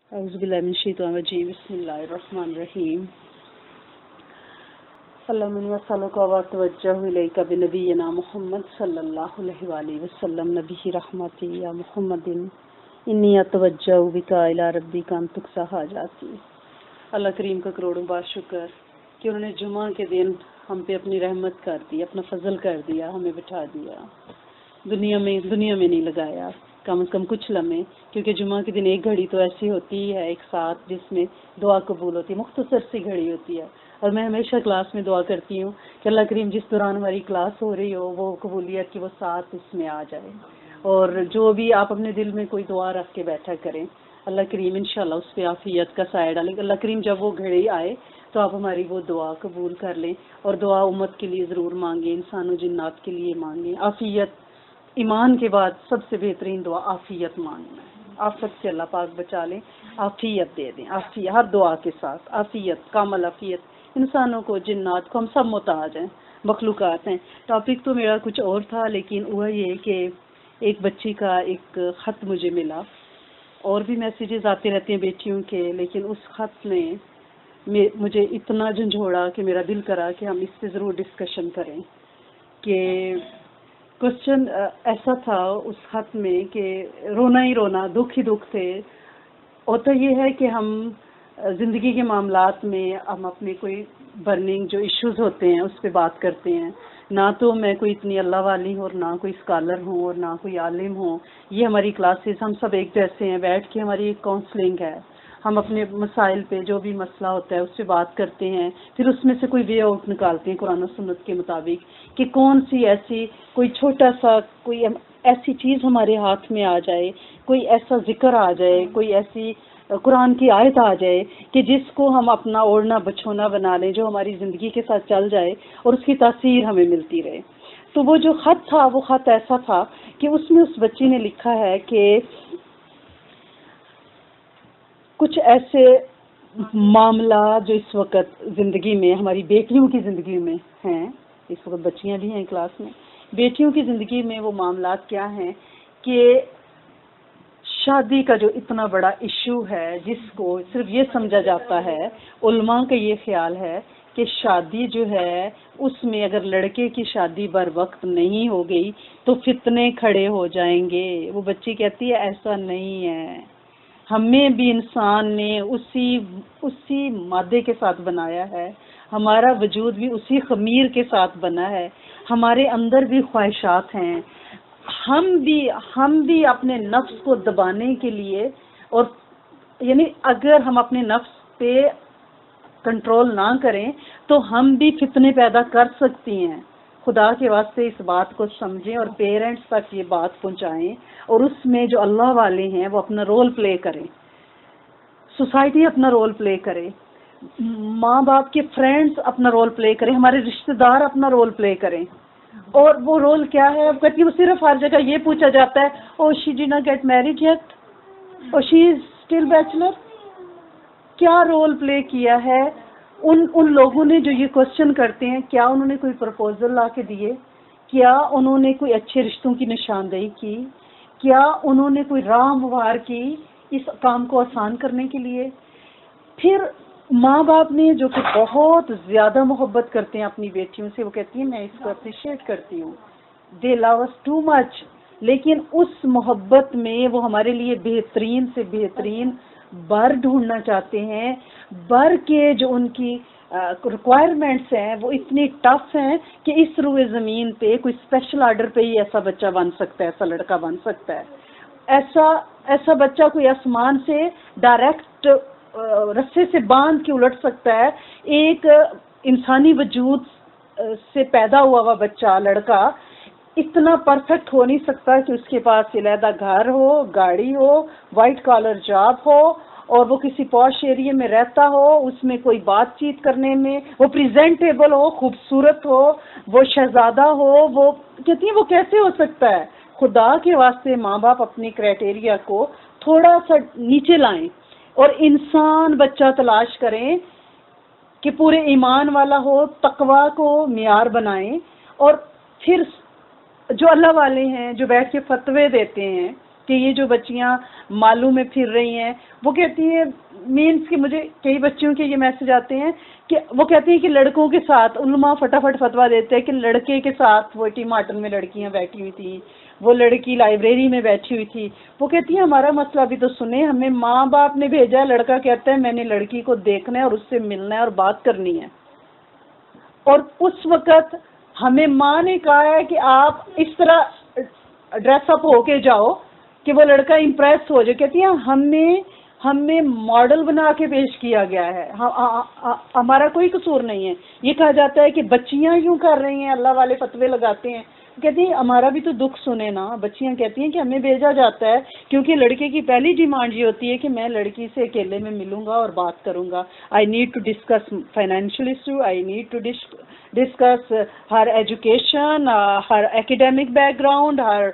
اعوذ باللہ من الشیطان الرجیم بسم اللہ الرحمن الرحیم اللہم نسألک واتوجہ الیک بنبینا محمد صلی اللہ علیہ وآلہ وسلم نبی رحمتی یا محمد انی اتوجہ بک الی ربک ان تقضی حاجاتی۔ اللہ کریم کا کروڑوں بار شکر کہ انہوں نے جمعہ کے دن ہم پہ اپنی رحمت کر دی، اپنا فضل کر دیا، ہمیں بٹھا دیا، دنیا میں نہیں لگایا کم از کم کچھ لمحے، کیونکہ جمعہ کے دن ایک گھڑی تو ایسی ہوتی ہے ایک ساتھ جس میں دعا قبول ہوتی ہے، مختصر سی گھڑی ہوتی ہے، اور میں ہمیشہ کلاس میں دعا کرتی ہوں کہ اللہ کریم جس دوران ہماری کلاس ہو رہی ہو وہ قبولیت کی وہ ساتھ اس میں آ جائے، اور جو بھی آپ اپنے دل میں کوئی دعا رکھ کے بیٹھا کریں اللہ کریم انشاءاللہ اس پہ عافیت کا سایہ ڈالے۔ اللہ کریم جب وہ گھڑی آئے تو آپ ہماری وہ دعا قبول کر لیں، اور دعا امت کے لیے ضرور مانگیں، انسان و جنات کے لیے مانگیں۔ عافیت ایمان کے بعد سب سے بہترین دعا عافیت مانگنا ہے، آفت سے اللہ پاک بچا لیں، عافیت دے دیں، عافیت ہر دعا کے ساتھ، عافیت کامل عافیت، انسانوں کو جنات کو ہم سب محتاج ہیں، مخلوقات ہیں۔ ٹاپک تو میرا کچھ اور تھا، لیکن ہوا یہ کہ ایک بچی کا ایک خط مجھے ملا، اور بھی میسیجز آتے رہتے ہیں بیٹیوں کے، لیکن اس خط نے مجھے اتنا جھنجھوڑا کہ میرا دل کرا کہ ہم اس پہ ضرور ڈسکشن کریں۔ کہ کوشچن ایسا تھا اس خط میں کہ رونا ہی رونا، دکھ ہی دکھ تھے۔ ہوتا یہ ہے کہ ہم زندگی کے معاملات میں ہم اپنے کوئی برننگ جو ایشوز ہوتے ہیں اس پہ بات کرتے ہیں، نہ تو میں کوئی اتنی اللہ والی ہوں اور نہ کوئی اسکالر ہوں اور نہ کوئی عالم ہوں۔ یہ ہماری کلاسز ہم سب ایک جیسے ہیں، بیٹھ کے ہماری ایک کاؤنسلنگ ہے، ہم اپنے مسائل پہ جو بھی مسئلہ ہوتا ہے اس پہ بات کرتے ہیں، پھر اس میں سے کوئی وے آؤٹ نکالتے ہیں قرآن و سنت کے مطابق کہ کون سی ایسی کوئی چھوٹا سا کوئی ایسی چیز ہمارے ہاتھ میں آ جائے، کوئی ایسا ذکر آ جائے، کوئی ایسی قرآن کی آیت آ جائے کہ جس کو ہم اپنا اوڑھنا بچھونا بنا لیں، جو ہماری زندگی کے ساتھ چل جائے اور اس کی تاثیر ہمیں ملتی رہے۔ تو وہ جو خط تھا وہ خط ایسا تھا کہ اس میں اس بچی نے لکھا ہے کہ کچھ ایسے معاملات جو اس وقت زندگی میں ہماری بیٹیوں کی زندگی میں ہیں، اس وقت بچیاں بھی ہیں کلاس میں، بیٹیوں کی زندگی میں وہ معاملات کیا ہیں کہ شادی کا جو اتنا بڑا ایشو ہے جس کو صرف یہ سمجھا جاتا ہے، علماء کا یہ خیال ہے کہ شادی جو ہے اس میں اگر لڑکے کی شادی بر وقت نہیں ہو گئی تو فتنے کھڑے ہو جائیں گے۔ وہ بچی کہتی ہے ایسا نہیں ہے، ہمیں بھی انسان نے اسی مادے کے ساتھ بنایا ہے، ہمارا وجود بھی اسی خمیر کے ساتھ بنا ہے، ہمارے اندر بھی خواہشات ہیں، ہم بھی اپنے نفس کو دبانے کے لیے، اور یعنی اگر ہم اپنے نفس پہ کنٹرول نہ کریں تو ہم بھی فتنے پیدا کر سکتی ہیں۔ خدا کے واسطے اس بات کو سمجھیں اور پیرنٹس تک یہ بات پہنچائیں، اور اس میں جو اللہ والے ہیں وہ اپنا رول پلے کریں، سوسائٹی اپنا رول پلے کرے، ماں باپ کے فرینڈز اپنا رول پلے کریں، ہمارے رشتہ دار اپنا رول پلے کریں۔ اور وہ رول کیا ہے؟ اب کہتی ہے وہ صرف ہر جگہ یہ پوچھا جاتا ہے oh she did not get married yet, اور شی از اسٹل بیچلر۔ کیا رول پلے کیا ہے ان لوگوں نے جو یہ کوشچن کرتے ہیں؟ کیا انہوں نے کوئی پرپوزل لا کے دیے؟ کیا انہوں نے کوئی اچھے رشتوں کی نشاندہی کی؟ کیا انہوں نے کوئی راہ ہموار کی اس کام کو آسان کرنے کے لیے؟ پھر ماں باپ نے جو کہ بہت زیادہ محبت کرتے ہیں اپنی بیٹیوں سے، وہ کہتی ہیں میں اس کو اپریشیٹ کرتی ہوں، دے لو اس ٹو مچ، لیکن اس محبت میں وہ ہمارے لیے بہترین سے بہترین بر ڈھونڈنا چاہتے ہیں، بر کے جو ان کی ریکوائرمنٹس ہیں وہ اتنی ٹف ہیں کہ اس روئے زمین پہ کوئی اسپیشل آرڈر پہ ہی ایسا بچہ بن سکتا ہے، ایسا لڑکا بن سکتا ہے، ایسا بچہ کوئی آسمان سے ڈائریکٹ رسے سے باندھ کے الٹ سکتا ہے۔ ایک انسانی وجود سے پیدا ہوا بچہ لڑکا اتنا پرفیکٹ ہو نہیں سکتا کہ اس کے پاس علیحدہ گھر ہو، گاڑی ہو، وائٹ کالر جاب ہو، اور وہ کسی پوش ایریے میں رہتا ہو، اس میں کوئی بات چیت کرنے میں وہ پریزنٹیبل ہو، خوبصورت ہو، وہ شہزادہ ہو۔ وہ کہتی ہیں وہ کیسے ہو سکتا ہے؟ خدا کے واسطے ماں باپ اپنی کرائٹیریا کو تھوڑا سا نیچے لائیں اور انسان بچہ تلاش کریں کہ پورے ایمان والا ہو، تقوی کو معیار بنائیں، اور پھر جو اللہ والے ہیں جو بیٹھ کے فتوے دیتے ہیں کہ یہ جو بچیاں مالوں میں پھر رہی ہیں، وہ کہتی ہیں مینس کہ مجھے کئی بچیوں کے یہ میسج آتے ہیں کہ وہ کہتے ہیں کہ لڑکوں کے ساتھ علماء فٹافٹ فتویٰ دیتے ہیں کہ لڑکے کے ساتھ وہ ٹی مارٹن میں لڑکیاں بیٹھی ہوئی تھیں، وہ لڑکی لائبریری میں بیٹھی ہوئی تھی. وہ کہتی ہیں ہمارا مسئلہ بھی تو سنیں، ہمیں ماں باپ نے بھیجا ہے، لڑکا کہتا ہے میں نے لڑکی کو دیکھنا ہے اور اس سے ملنا ہے اور بات کرنی ہے. اور اس وقت ہمیں ماں نے کہا ہے کہ آپ اس طرح ڈریس اپ ہو کے جاؤ کہ وہ لڑکا امپریس ہو جائے. کہتی ہیں ہمیں ماڈل بنا کے پیش کیا گیا ہے، ہمارا کوئی قصور نہیں ہے. یہ کہا جاتا ہے کہ بچیاں کیوں کر رہی ہیں، اللہ والے فتوے لگاتے ہیں. کہتی ہیں ہمارا بھی تو دکھ سنے نا. بچیاں کہتی ہیں کہ ہمیں بھیجا جاتا ہے کیونکہ لڑکے کی پہلی ڈیمانڈ یہ ہوتی ہے کہ میں لڑکی سے اکیلے میں ملوں گا اور بات کروں گا. I need to discuss financial issue, I need to discuss her education, her academic background, her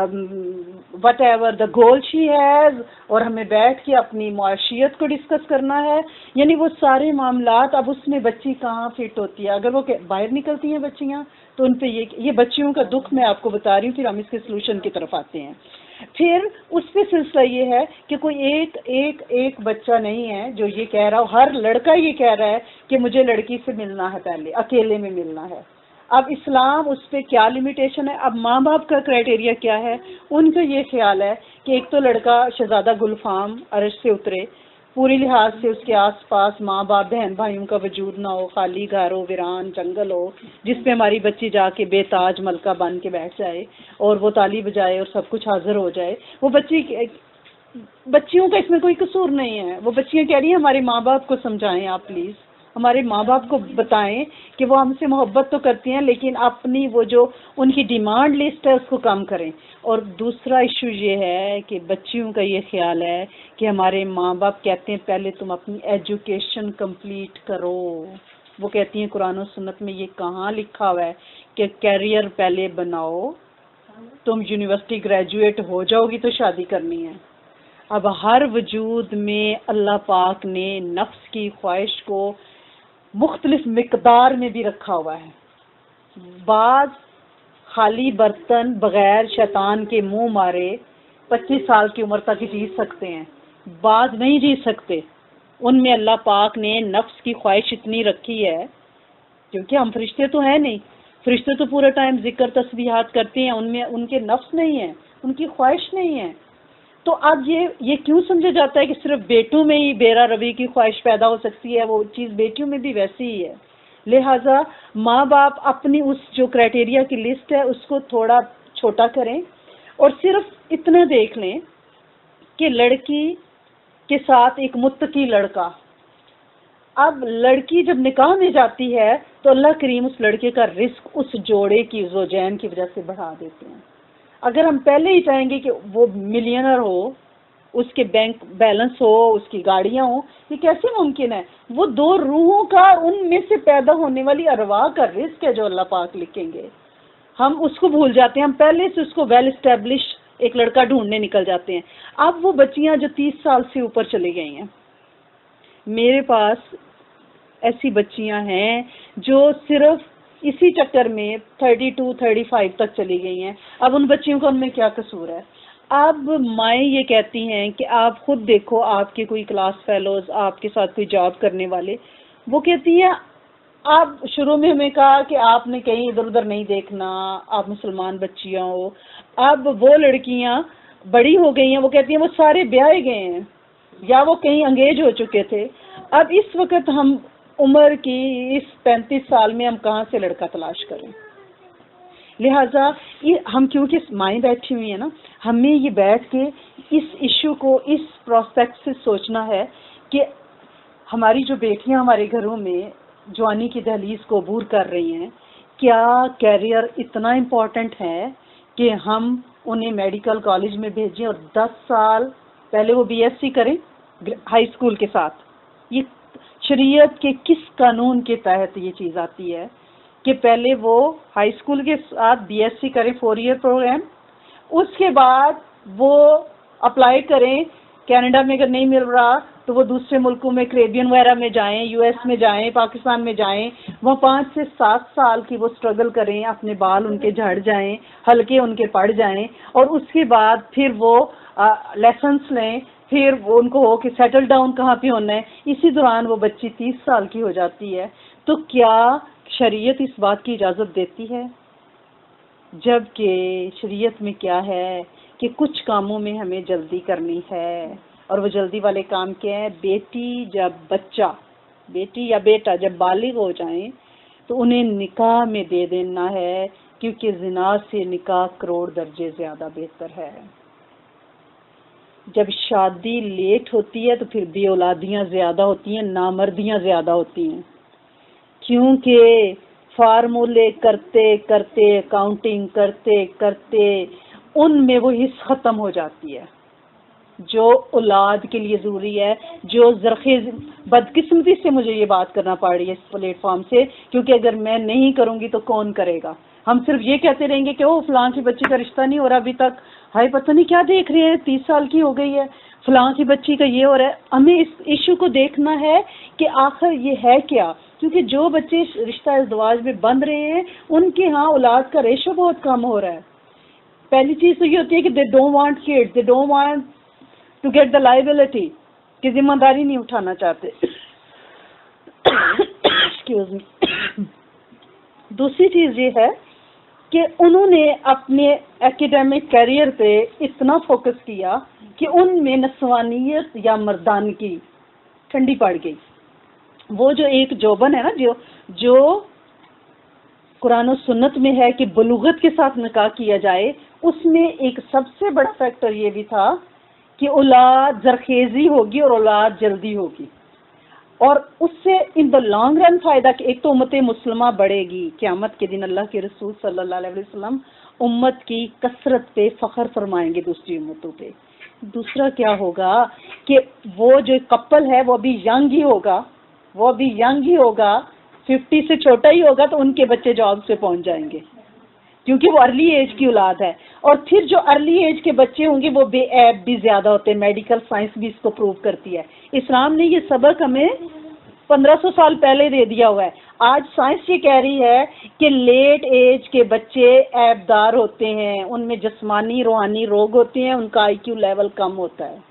whatever the goal she has, اور ہمیں بیٹھ کے اپنی معاشیت کو ڈسکس کرنا ہے. یعنی وہ سارے معاملات. اب اس میں بچی کہاں فٹ ہوتی ہے؟ اگر وہ باہر نکلتی ہیں بچیاں تو ان پہ یہ بچیوں کا دکھ میں آپ کو بتا رہی ہوں. پھر ہم اس کے سلوشن کی طرف آتے ہیں. پھر اس پہ سلسلہ یہ ہے کہ کوئی ایک بچہ نہیں ہے جو یہ کہہ رہا ہو، ہر لڑکا یہ کہہ رہا ہے کہ مجھے لڑکی سے ملنا ہے، پہلے اکیلے میں ملنا ہے. اب اسلام اس پہ کیا لمیٹیشن ہے؟ اب ماں باپ کا کرائٹیریا کیا ہے؟ ان کا یہ خیال ہے کہ ایک تو لڑکا شہزادہ گلفام عرش سے اترے، پوری لحاظ سے اس کے آس پاس ماں باپ بہن بھائیوں کا وجود نہ ہو، خالی گھر ہو، ویران جنگل ہو، جس پہ ہماری بچی جا کے بے تاج ملکہ بن کے بیٹھ جائے اور وہ تالی بجائے اور سب کچھ حاضر ہو جائے. وہ بچیوں کا اس میں کوئی قصور نہیں ہے. وہ بچیاں کہہ رہی ہیں ہمارے ماں باپ کو سمجھائیں آپ پلیز، ہمارے ماں باپ کو بتائیں کہ وہ ہم سے محبت تو کرتی ہیں لیکن اپنی وہ جو ان کی ڈیمانڈ لسٹ ہے اس کو کم کریں. اور دوسرا ایشو یہ ہے کہ بچیوں کا یہ خیال ہے کہ ہمارے ماں باپ کہتے ہیں پہلے تم اپنی ایجوکیشن کمپلیٹ کرو. وہ کہتی ہیں قرآن و سنت میں یہ کہاں لکھا ہوا ہے کہ کیریئر پہلے بناؤ، تم یونیورسٹی گریجویٹ ہو جاؤ گی تو شادی کرنی ہے. اب ہر وجود میں اللہ پاک نے نفس کی خواہش کو مختلف مقدار میں بھی رکھا ہوا ہے. بعض خالی برتن بغیر شیطان کے منہ مارے 25 سال کی عمر تک جی سکتے ہیں، بعض نہیں جی سکتے. ان میں اللہ پاک نے نفس کی خواہش اتنی رکھی ہے، کیونکہ ہم فرشتے تو ہیں نہیں، فرشتے تو پورا ٹائم ذکر تسبیحات کرتے ہیں، ان میں ان کے نفس نہیں ہے، ان کی خواہش نہیں ہے. تو اب یہ کیوں سمجھا جاتا ہے کہ صرف بیٹوں میں ہی بیرا روی کی خواہش پیدا ہو سکتی ہے؟ وہ چیز بیٹیوں میں بھی ویسی ہی ہے. لہٰذا ماں باپ اپنی اس جو کرائٹیریا کی لسٹ ہے اس کو تھوڑا چھوٹا کریں اور صرف اتنا دیکھ لیں کہ لڑکی کے ساتھ ایک متقی لڑکا. اب لڑکی جب نکاح میں جاتی ہے تو اللہ کریم اس لڑکے کا رزق اس جوڑے کی زوجین کی وجہ سے بڑھا دیتے ہیں. اگر ہم پہلے ہی چاہیں گے کہ وہ ملینر ہو، اس کے بینک بیلنس ہو، اس کی گاڑیاں ہوں، یہ کیسے ممکن ہے؟ وہ دو روحوں کا، ان میں سے پیدا ہونے والی ارواح کا رزق ہے جو اللہ پاک لکھیں گے. ہم اس کو بھول جاتے ہیں، ہم پہلے سے اس کو ویل اسٹیبلش ایک لڑکا ڈھونڈنے نکل جاتے ہیں. اب وہ بچیاں جو 30 سال سے اوپر چلی گئی ہیں، میرے پاس ایسی بچیاں ہیں جو صرف اسی چکر میں 32 35 تک چلی گئی ہیں. اب ان بچیوں کا ان میں کیا قصور ہے؟ اب مائیں یہ کہتی ہیں کہ آپ خود دیکھو، آپ کے کوئی کلاس فیلوز، آپ کے ساتھ کوئی جاب کرنے والے، وہ کہتی ہیں آپ شروع میں ہمیں کہا کہ آپ نے کہیں ادھر ادھر نہیں دیکھنا، آپ مسلمان بچیاں ہو. اب وہ لڑکیاں بڑی ہو گئی ہیں، وہ کہتی ہیں وہ سارے بیاہے گئے ہیں یا وہ کہیں انگیج ہو چکے تھے. اب اس وقت ہم عمر کی اس 35 سال میں ہم کہاں سے لڑکا تلاش کریں؟ لہٰذا ہم کیونکہ مائیں بیٹھی ہوئی ہیں نا، ہمیں یہ بیٹھ کے اس ایشو کو اس پراسپیکٹ سے سوچنا ہے کہ ہماری جو بیٹیاں ہمارے گھروں میں جوانی کی دہلیز کو عبور کر رہی ہیں، کیا کیریئر اتنا امپورٹنٹ ہے کہ ہم انہیں میڈیکل کالج میں بھیجیں اور 10 سال پہلے وہ BSc کریں ہائی اسکول کے ساتھ؟ یہ شریعت کے کس قانون کے تحت یہ چیز آتی ہے کہ پہلے وہ ہائی اسکول کے ساتھ BSc کریں 4 ایئر پروگرام، اس کے بعد وہ اپلائی کریں کینیڈا میں، اگر نہیں مل رہا تو وہ دوسرے ملکوں میں کریبین وغیرہ میں جائیں، US میں جائیں، پاکستان میں جائیں، وہ 5 سے 7 سال کی وہ سٹرگل کریں، اپنے بال ان کے جھڑ جائیں، ہلکے ان کے پڑ جائیں، اور اس کے بعد پھر وہ لیسنس لیں، پھر ان کو ہو کہ سیٹل ڈاؤن کہاں پہ ہونا ہے، اسی دوران وہ بچی 30 سال کی ہو جاتی ہے، تو کیا شریعت اس بات کی اجازت دیتی ہے؟ جبکہ شریعت میں کیا ہے کہ کچھ کاموں میں ہمیں جلدی کرنی ہے، اور وہ جلدی والے کام کیا ہیں؟ بیٹی یا بیٹا جب بالغ ہو جائیں تو انہیں نکاح میں دے دینا ہے، کیونکہ زنا سے نکاح کروڑ درجے زیادہ بہتر ہے۔ جب شادی لیٹ ہوتی ہے تو پھر بے اولادیاں زیادہ ہوتی ہیں، نامردیاں زیادہ ہوتی ہیں، کیونکہ فارمولے کرتے کرتے، اکاؤنٹنگ کرتے کرتے ان میں وہ حص ختم ہو جاتی ہے جو اولاد کے لیے ضروری ہے، جو زرخیز۔ بدقسمتی سے مجھے یہ بات کرنا پڑ رہی ہے اس پلیٹ فارم سے، کیونکہ اگر میں نہیں کروں گی تو کون کرے گا؟ ہم صرف یہ کہتے رہیں گے کہ وہ فلاں کی بچی کا رشتہ نہیں ہو رہا ابھی تک، ہائی پتہ نہیں کیا دیکھ رہے ہیں، 30 سال کی ہو گئی ہے، فلاں کی بچی کا یہ ہو رہا ہے۔ ہمیں اس ایشو کو دیکھنا ہے کہ آخر یہ ہے کیا، کیونکہ جو بچے رشتہ ازدواج میں بندھ رہے ہیں ان کے ہاں اولاد کا ریشو بہت کم ہو رہا ہے۔ پہلی چیز تو یہ ہوتی ہے کہ they don't want kids, they don't want to get the liability، کہ ذمہ داری نہیں اٹھانا چاہتے۔ Excuse me۔ دوسری چیز یہ ہے کہ انہوں نے اپنے ایکیڈیمک کیریئر پہ اتنا فوکس کیا کہ ان میں نسوانیت یا مردانگی ٹھنڈی پڑ گئی۔ وہ جو ایک جوبن ہے نا، جو قرآن و سنت میں ہے کہ بلوغت کے ساتھ نکاح کیا جائے، اس میں ایک سب سے بڑا فیکٹر یہ بھی تھا کہ اولاد زرخیزی ہوگی اور اولاد جلدی ہوگی، اور اس سے ان دا لانگ رن فائدہ کہ ایک تو امت مسلمہ بڑھے گی، قیامت کے دن اللہ کے رسول صلی اللہ علیہ وسلم امت کی کثرت پہ فخر فرمائیں گے دوسری امتوں پہ۔ دوسرا کیا ہوگا کہ وہ جو کپل ہے وہ ابھی ینگ ہی ہوگا، 50 سے چھوٹا ہی ہوگا، تو ان کے بچے جاب سے پہنچ جائیں گے، کیونکہ وہ ارلی ایج کی اولاد ہے۔ اور پھر جو ارلی ایج کے بچے ہوں گے وہ بے عیب بھی زیادہ ہوتے ہیں، میڈیکل سائنس بھی اس کو پروو کرتی ہے۔ اسلام نے یہ سبق ہمیں 1500 سال پہلے دے دیا ہوا ہے۔ آج سائنس یہ کہہ رہی ہے کہ لیٹ ایج کے بچے عیب دار ہوتے ہیں، ان میں جسمانی روحانی روگ ہوتے ہیں، ان کا آئی کیو لیول کم ہوتا ہے،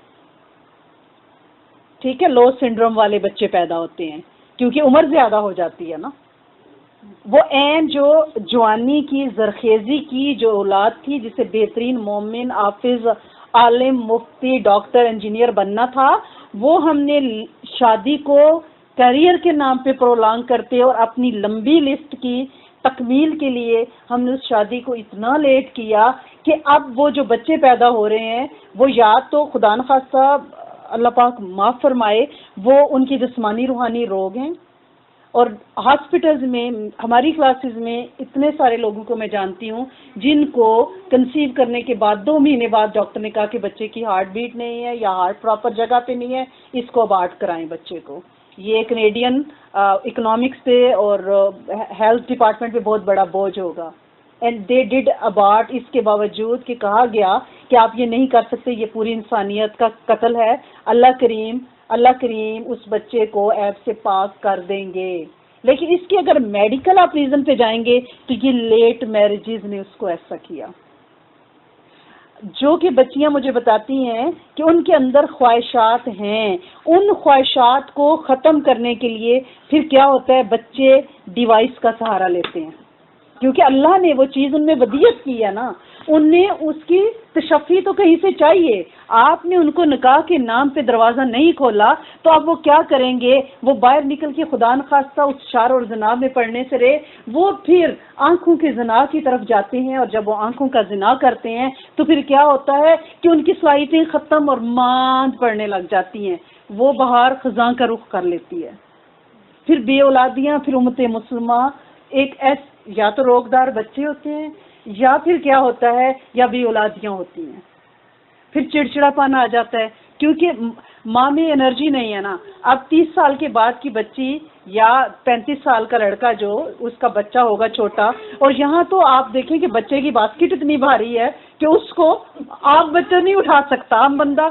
ٹھیک ہے، لو سنڈروم والے بچے پیدا ہوتے ہیں کیونکہ عمر زیادہ ہو جاتی ہے نا۔ وہ عین جو جوانی کی زرخیزی کی جو اولاد تھی، جسے بہترین مومن، حافظ، عالم، مفتی، ڈاکٹر، انجینئر بننا تھا، وہ ہم نے شادی کو کیریئر کے نام پہ پرولانگ کرتے اور اپنی لمبی لسٹ کی تکمیل کے لیے ہم نے اس شادی کو اتنا لیٹ کیا کہ اب وہ جو بچے پیدا ہو رہے ہیں وہ یا تو خدا نخواستہ اللہ پاک معاف فرمائے وہ ان کی جسمانی روحانی روگ ہیں، اور ہاسپٹلز میں ہماری کلاسز میں اتنے سارے لوگوں کو میں جانتی ہوں جن کو کنسیو کرنے کے بعد 2 مہینے بعد ڈاکٹر نے کہا کہ بچے کی ہارٹ بیٹ نہیں ہے یا ہارٹ پراپر جگہ پہ نہیں ہے، اس کو ابارٹ کرائیں بچے کو۔ یہ کینیڈین اکنامکس پہ اور ہیلتھ ڈپارٹمنٹ پہ بہت بڑا بوجھ ہوگا، اینڈ دے ڈڈ ابارٹ، اس کے باوجود کہ کہا گیا کہ آپ یہ نہیں کر سکتے، یہ پوری انسانیت کا قتل ہے، اللہ کریم اس بچے کو عیب سے پاک کر دیں گے۔ لیکن اس کی اگر میڈیکل آپ ریزن پہ جائیں گے تو یہ لیٹ میرجز نے اس کو ایسا کیا۔ جو کہ بچیاں مجھے بتاتی ہیں کہ ان کے اندر خواہشات ہیں، ان خواہشات کو ختم کرنے کے لیے پھر کیا ہوتا ہے، بچے ڈیوائس کا سہارا لیتے ہیں، کیونکہ اللہ نے وہ چیز ان میں ودیت کی ہے نا، انہیں اس کی تشفی تو کہیں سے چاہیے۔ آپ نے ان کو نکاح کے نام پہ دروازہ نہیں کھولا تو اب وہ کیا کریں گے؟ وہ باہر نکل کے خدا نخواستہ اس شر اور زنا میں پڑنے سے رہے، وہ پھر آنکھوں کے زنا کی طرف جاتے ہیں، اور جب وہ آنکھوں کا زنا کرتے ہیں تو پھر کیا ہوتا ہے کہ ان کی صلاحیتیں ختم اور ماند پڑنے لگ جاتی ہیں، وہ بہار خزاں کا رخ کر لیتی ہے۔ پھر بے اولادیاں، پھر امت مسلمہ ایک یا تو روکدار بچے ہوتے ہیں، یا پھر کیا ہوتا ہے، یا بے اولادیاں ہوتی ہیں، پھر چڑچڑا پن آ جاتا ہے، کیونکہ ماں میں انرجی نہیں ہے نا۔ اب 30 سال کے بعد کی بچی یا 35 سال کا لڑکا جو اس کا بچہ ہوگا چھوٹا، اور یہاں تو آپ دیکھیں کہ بچے کی باسکٹ اتنی بھاری ہے کہ اس کو آپ بچہ نہیں اٹھا سکتا، عام بندہ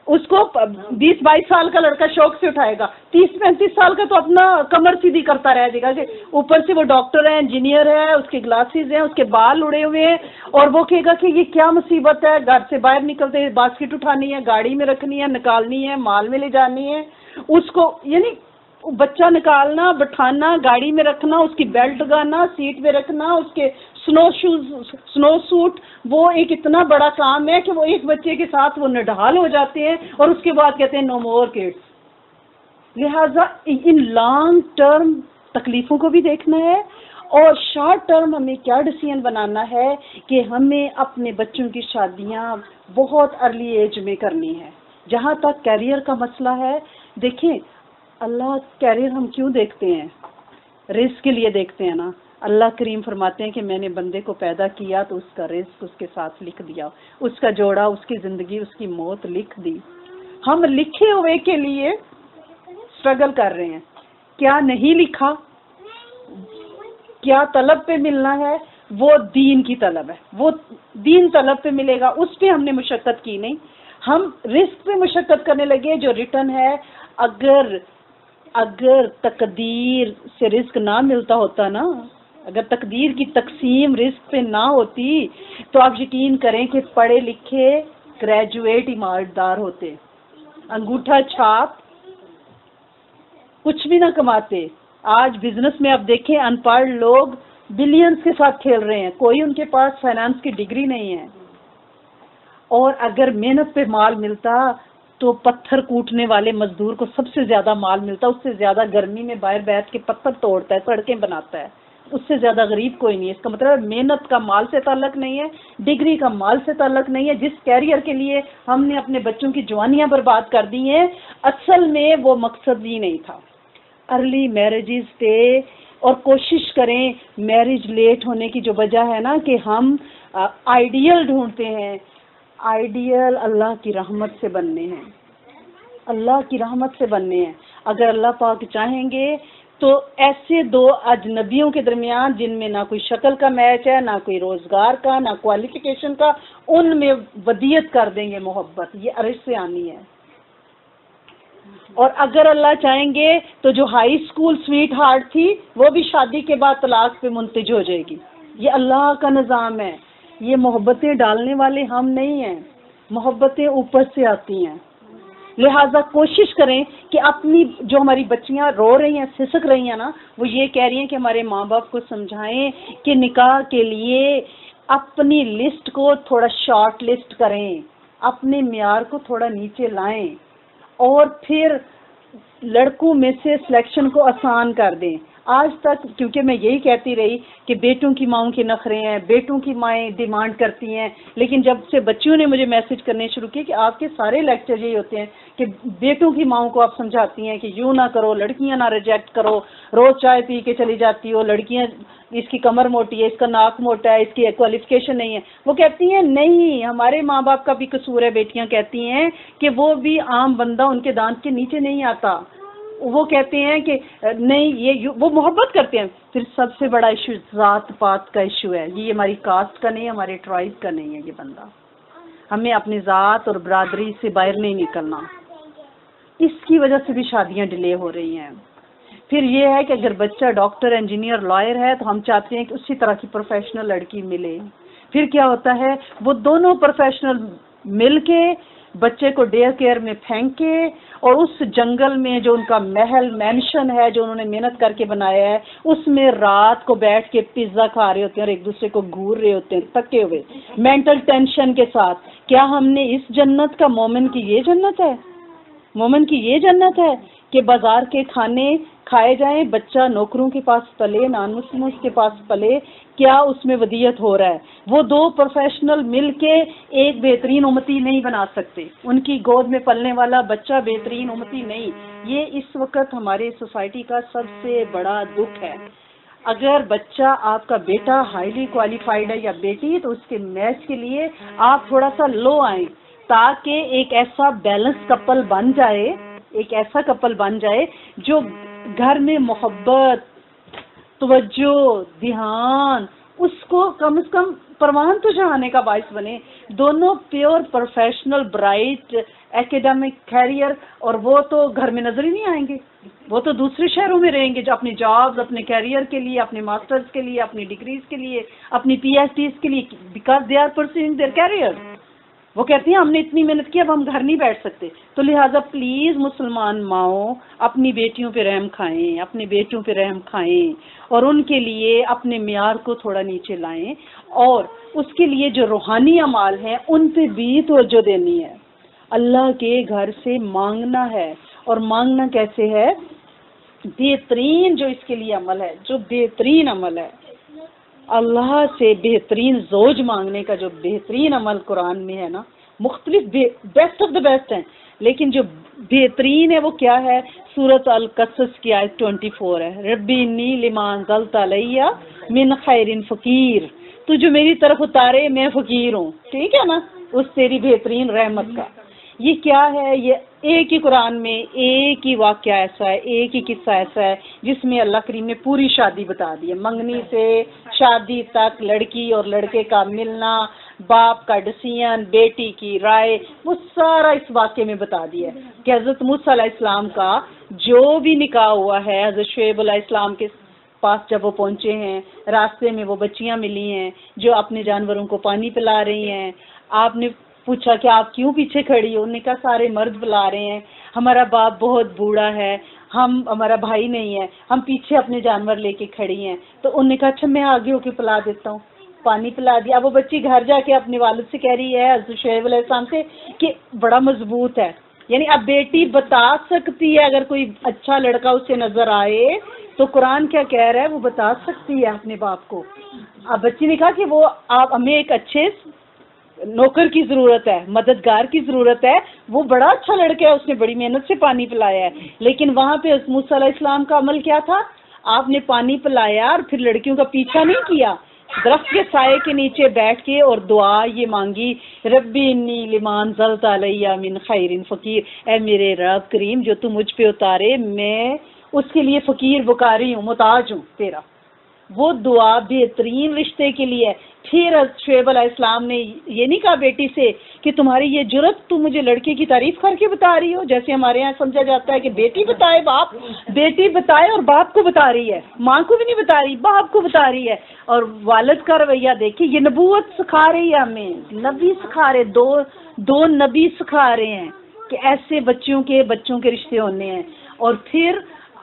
اس کو 20-22 سال کا لڑکا شوق سے اٹھائے گا، 30-35 سال کا تو اپنا کمر سیدھی کرتا رہ جائے گا کہ اوپر سے وہ ڈاکٹر ہے، انجینئر ہے، اس کے گلاسز ہیں، اس کے بال اڑے ہوئے ہیں، اور وہ کہے گا کہ یہ کیا مصیبت ہے، گھر سے باہر نکلتے باسکٹ اٹھانی ہے، گاڑی میں رکھنی ہے، نکالنی ہے، مال میں لے جانی ہے، اس کو یعنی بچہ نکالنا، بٹھانا، گاڑی میں رکھنا، اس کی بیلٹ لگانا، سیٹ پہ رکھنا، اس کے سنو سوٹ، وہ ایک اتنا بڑا کام ہے کہ وہ ایک بچے کے ساتھ وہ نڈھال ہو جاتے ہیں اور اس کے بعد کہتے ہیں نو مور کڈس۔ لہٰذا ان لانگ ٹرم تکلیفوں کو بھی دیکھنا ہے، اور شارٹ ٹرم ہمیں کیا ڈیسیژن بنانا ہے کہ ہمیں اپنے بچوں کی شادیاں بہت ارلی ایج میں کرنی ہے۔ جہاں تک کیریئر کا مسئلہ ہے، دیکھیں اللہ کیریئر ہم کیوں دیکھتے ہیں؟ رزق کے لیے دیکھتے ہیں نا۔ اللہ کریم فرماتے ہیں کہ میں نے بندے کو پیدا کیا تو اس کا رزق اس کے ساتھ لکھ دیا، اس کا جوڑا، اس کی زندگی، اس کی موت لکھ دی۔ ہم لکھے ہوئے کے لیے اسٹرگل کر رہے ہیں، کیا نہیں لکھا، کیا طلب پہ ملنا ہے، وہ دین کی طلب ہے، وہ دین طلب پہ ملے گا، اس پہ ہم نے مشقت کی نہیں، ہم رزق پہ مشقت کرنے لگے جو ریٹرن ہے۔ اگر تقدیر سے رزق نہ ملتا ہوتا نا، اگر تقدیر کی تقسیم رزق پہ نہ ہوتی تو آپ یقین کریں کہ پڑھے لکھے گریجویٹ ایماندار ہوتے، انگوٹھا چھاپ کچھ بھی نہ کماتے۔ آج بزنس میں آپ دیکھیں ان پڑھ لوگ بلینز کے ساتھ کھیل رہے ہیں، کوئی ان کے پاس فائنانس کی ڈگری نہیں ہے، اور اگر محنت پہ مال ملتا تو پتھر کوٹنے والے مزدور کو سب سے زیادہ مال ملتا، اس سے زیادہ گرمی میں باہر بیٹھ کے پتھر توڑتا ہے، سڑکیں بناتا ہے، اس سے زیادہ غریب کوئی نہیں ہے۔ اس کا مطلب محنت کا مال سے تعلق نہیں ہے، ڈگری کا مال سے تعلق نہیں ہے۔ جس کیریئر کے لیے ہم نے اپنے بچوں کی جوانیاں برباد کر دی ہیں، اصل میں وہ مقصد ہی نہیں تھا۔ ارلی میرجز پہ، اور کوشش کریں میرج لیٹ ہونے کی جو وجہ ہے نا کہ ہم آئیڈیل ڈھونڈتے ہیں، آئیڈیل اللہ کی رحمت سے بننے ہیں، اللہ کی رحمت سے بننے ہیں۔ اگر اللہ پاک چاہیں گے تو ایسے دو اجنبیوں کے درمیان جن میں نہ کوئی شکل کا میچ ہے، نہ کوئی روزگار کا، نہ کوالیفیکیشن کا، ان میں ودیت کر دیں گے محبت، یہ عرش سے آنی ہے۔ اور اگر اللہ چاہیں گے تو جو ہائی اسکول سویٹ ہارٹ تھی وہ بھی شادی کے بعد طلاق پہ منتج ہو جائے گی۔ یہ اللہ کا نظام ہے، یہ محبتیں ڈالنے والے ہم نہیں ہیں، محبتیں اوپر سے آتی ہیں۔ لہٰذا کوشش کریں کہ اپنی جو ہماری بچیاں رو رہی ہیں، سسک رہی ہیں نا، وہ یہ کہہ رہی ہیں کہ ہمارے ماں باپ کو سمجھائیں کہ نکاح کے لیے اپنی لسٹ کو تھوڑا شارٹ لسٹ کریں، اپنے معیار کو تھوڑا نیچے لائیں، اور پھر لڑکوں میں سے سلیکشن کو آسان کر دیں۔ آج تک کیونکہ میں یہی کہتی رہی کہ بیٹوں کی ماؤں کے نخرے ہیں، بیٹوں کی مائیں ڈیمانڈ کرتی ہیں، لیکن جب سے بچیوں نے مجھے میسج کرنے شروع کیے کہ آپ کے سارے لیکچر یہی ہوتے ہیں کہ بیٹوں کی ماؤں کو آپ سمجھاتی ہیں کہ یوں نہ کرو، لڑکیاں نہ ریجیکٹ کرو، روز چائے پی کے چلی جاتی ہو، لڑکیاں اس کی کمر موٹی ہے، اس کا ناک موٹا ہے، اس کی کوالیفیکیشن نہیں ہے۔ وہ کہتی ہیں نہیں، ہمارے ماں باپ کا بھی قصور ہے۔ بیٹیاں کہتی ہیں کہ وہ بھی عام بندہ ان کے دانت کے نیچے نہیں آتا۔ وہ کہتے ہیں کہ نہیں، وہ محبت کرتے ہیں۔ پھر سب سے بڑا ایشو ذات پات کا ایشو ہے، یہ ہماری کاسٹ کا نہیں ہے، ہمارے ٹرائب کا نہیں ہے۔ یہ بندہ ہمیں اپنی ذات اور برادری سے باہر نہیں نکلنا، اس کی وجہ سے بھی شادیاں ڈیلے ہو رہی ہیں۔ پھر یہ ہے کہ اگر بچہ ڈاکٹر، انجینئر، لائر ہے تو ہم چاہتے ہیں کہ اسی طرح کی پروفیشنل لڑکی ملے۔ پھر کیا ہوتا ہے، وہ دونوں پروفیشنل مل کے بچے کو ڈے کیئر میں پھینکے، اور اس جنگل میں جو ان کا محل مینشن ہے جو انہوں نے محنت کر کے بنایا ہے، اس میں رات کو بیٹھ کے پیزا کھا رہے ہوتے ہیں اور ایک دوسرے کو گھور رہے ہوتے ہیں تھکے ہوئے، مینٹل ٹینشن کے ساتھ۔ کیا ہم نے اس جنت کا مومن کی یہ جنت ہے؟ مومن کی یہ جنت ہے کہ بازار کے کھانے کھائے جائیں، بچہ نوکروں کے پاس پلے، نان مسلموں کے پاس پلے؟ کیا اس میں ودیت ہو رہا ہے؟ وہ دو پروفیشنل مل کے ایک بہترین امتی نہیں بنا سکتے، ان کی گود میں پلنے والا بچہ بہترین امتی نہیں۔ یہ اس وقت ہمارے سوسائٹی کا سب سے بڑا دکھ ہے۔ اگر بچہ آپ کا بیٹا ہائیلی کوالیفائڈ ہے یا بیٹی، تو اس کے میچ کے لیے آپ تھوڑا سا لو آئیں، تاکہ ایک ایسا بیلنس کپل بن جائے، ایک ایسا کپل بن جائے جو گھر میں محبت، توجہ، دھیان اس کو کم از کم پروان تو چڑھانے کا باعث بنے. دونوں pure professional bright academic career, اور وہ تو گھر میں نظر ہی نہیں آئیں گے، وہ تو دوسرے شہروں میں رہیں گے جو اپنی جابز، اپنے کیریئر کے لیے، اپنے ماسٹرز کے لیے، اپنی ڈگریز کے لیے، اپنی پی ایچ ڈیز کے لیے، because they are pursuing their career. وہ کہتی ہیں ہم نے اتنی محنت کی اب ہم گھر نہیں بیٹھ سکتے. تو لہٰذا پلیز مسلمان ماؤں اپنی بیٹیوں پہ رحم کھائیں، اپنے بیٹوں پہ رحم کھائیں، اور ان کے لیے اپنے معیار کو تھوڑا نیچے لائیں، اور اس کے لیے جو روحانی اعمال ہیں ان پہ بھی توجہ دینی ہے. اللہ کے گھر سے مانگنا ہے، اور مانگنا کیسے ہے؟ بہترین جو اس کے لیے عمل ہے، جو بہترین عمل ہے، اللہ سے بہترین زوج مانگنے کا جو بہترین عمل قرآن میں ہے نا، مختلف بیسٹ آف دا بیسٹ ہیں، لیکن جو بہترین ہے وہ کیا ہے؟ سورۃ القصص کی آیت 24 ہے، ربی انی لما انزلت علی من خیر فقیر. تو جو میری طرف اتارے میں فقیر ہوں، ٹھیک ہے نا، اس تیری بہترین رحمت کا. یہ کیا ہے؟ یہ ایک ہی قرآن میں ایک ہی واقعہ ایسا ہے، ایک ہی قصہ ایسا ہے جس میں اللہ کریم نے پوری شادی بتا دی ہے، منگنی سے شادی تک، لڑکی اور لڑکے کا ملنا، باپ کا ڈسیزن، بیٹی کی رائے، وہ سارا اس واقعے میں بتا دیا ہے کہ حضرت موسیٰ علیہ السلام کا جو بھی نکاح ہوا ہے، حضرت شعیب علیہ السلام کے پاس جب وہ پہنچے ہیں، راستے میں وہ بچیاں ملی ہیں جو اپنے جانوروں کو پانی پلا رہی ہیں. آپ نے پوچھا کہ آپ کیوں پیچھے کھڑی ہو؟ انہوں نے کہا سارے مرد بلا رہے ہیں، ہمارا باپ بہت بوڑھا ہے، ہمارا بھائی نہیں ہے، ہم پیچھے اپنے جانور لے کے کھڑی ہیں. تو انہوں نے کہا اچھا میں آگے ہو کے پلا دیتا ہوں، پانی پلا دیا. اب وہ بچی گھر جا کے اپنے والد سے کہہ رہی ہے حضرت شعیب علیہ السلام سے کہ بڑا مضبوط ہے. یعنی اب بیٹی بتا سکتی ہے، اگر کوئی اچھا لڑکا اسے نظر آئے تو قرآن کیا کہہ رہا ہے، وہ بتا سکتی ہے اپنے باپ کو. اب بچی نے کہا کہ وہ آپ ہمیں ایک اچھے نوکر کی ضرورت ہے، مددگار کی ضرورت ہے، وہ بڑا اچھا لڑکا ہے، اس نے بڑی محنت سے پانی پلایا ہے. لیکن وہاں پہ موسیٰ علیہ السلام کا عمل کیا تھا؟ آپ نے پانی پلایا اور پھر لڑکیوں کا پیچھا نہیں کیا، درخت کے سائے کے نیچے بیٹھ کے اور دعا یہ مانگی، ربی انی لما انزلت علی من خیر فقیر، اے میرے رب کریم جو تو مجھ پہ اتارے میں اس کے لیے فقیر بکاری ہوں، محتاج ہوں تیرا. وہ دعا بہترین رشتے کے لیے. پھر شعیب علیہ السلام نے یہ نہیں کہا بیٹی سے کہ تمہاری یہ جرت، تو مجھے لڑکے کی تعریف کر کے بتا رہی ہو، جیسے ہمارے یہاں سمجھا جاتا ہے کہ بیٹی بتائے باپ، بیٹی بتائے اور باپ کو بتا رہی ہے، ماں کو بھی نہیں بتا رہی، باپ کو بتا رہی ہے. اور والد کا رویہ دیکھیے، یہ نبوت سکھا رہی ہے ہمیں، نبی سکھا رہے، دو نبی سکھا رہے ہیں کہ ایسے بچوں کے رشتے ہونے ہیں. اور پھر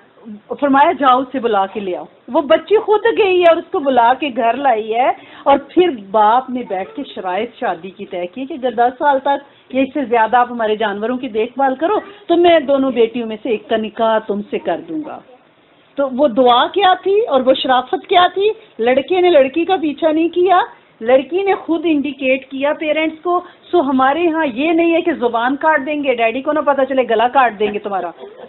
فرمایا جاؤ اسے بلا کے لے آؤ. وہ بچی خود گئی ہے اور اس کو بلا کے گھر لائی ہے، اور پھر باپ نے بیٹھ کے شرائط شادی کی طے کی کہ اگر 10 سال تک یا اس سے زیادہ آپ ہمارے جانوروں کی دیکھ بھال کرو تو میں دونوں بیٹیوں میں سے ایک کا نکاح تم سے کر دوں گا. تو وہ دعا کیا تھی اور وہ شرافت کیا تھی؟ لڑکے نے لڑکی کا پیچھا نہیں کیا، لڑکی نے خود انڈیکیٹ کیا پیرنٹس کو. سو ہمارے ہاں یہ نہیں ہے کہ زبان کاٹ دیں گے، ڈیڈی کو نہ پتا چلے گلا کاٹ دیں گے تمہارا،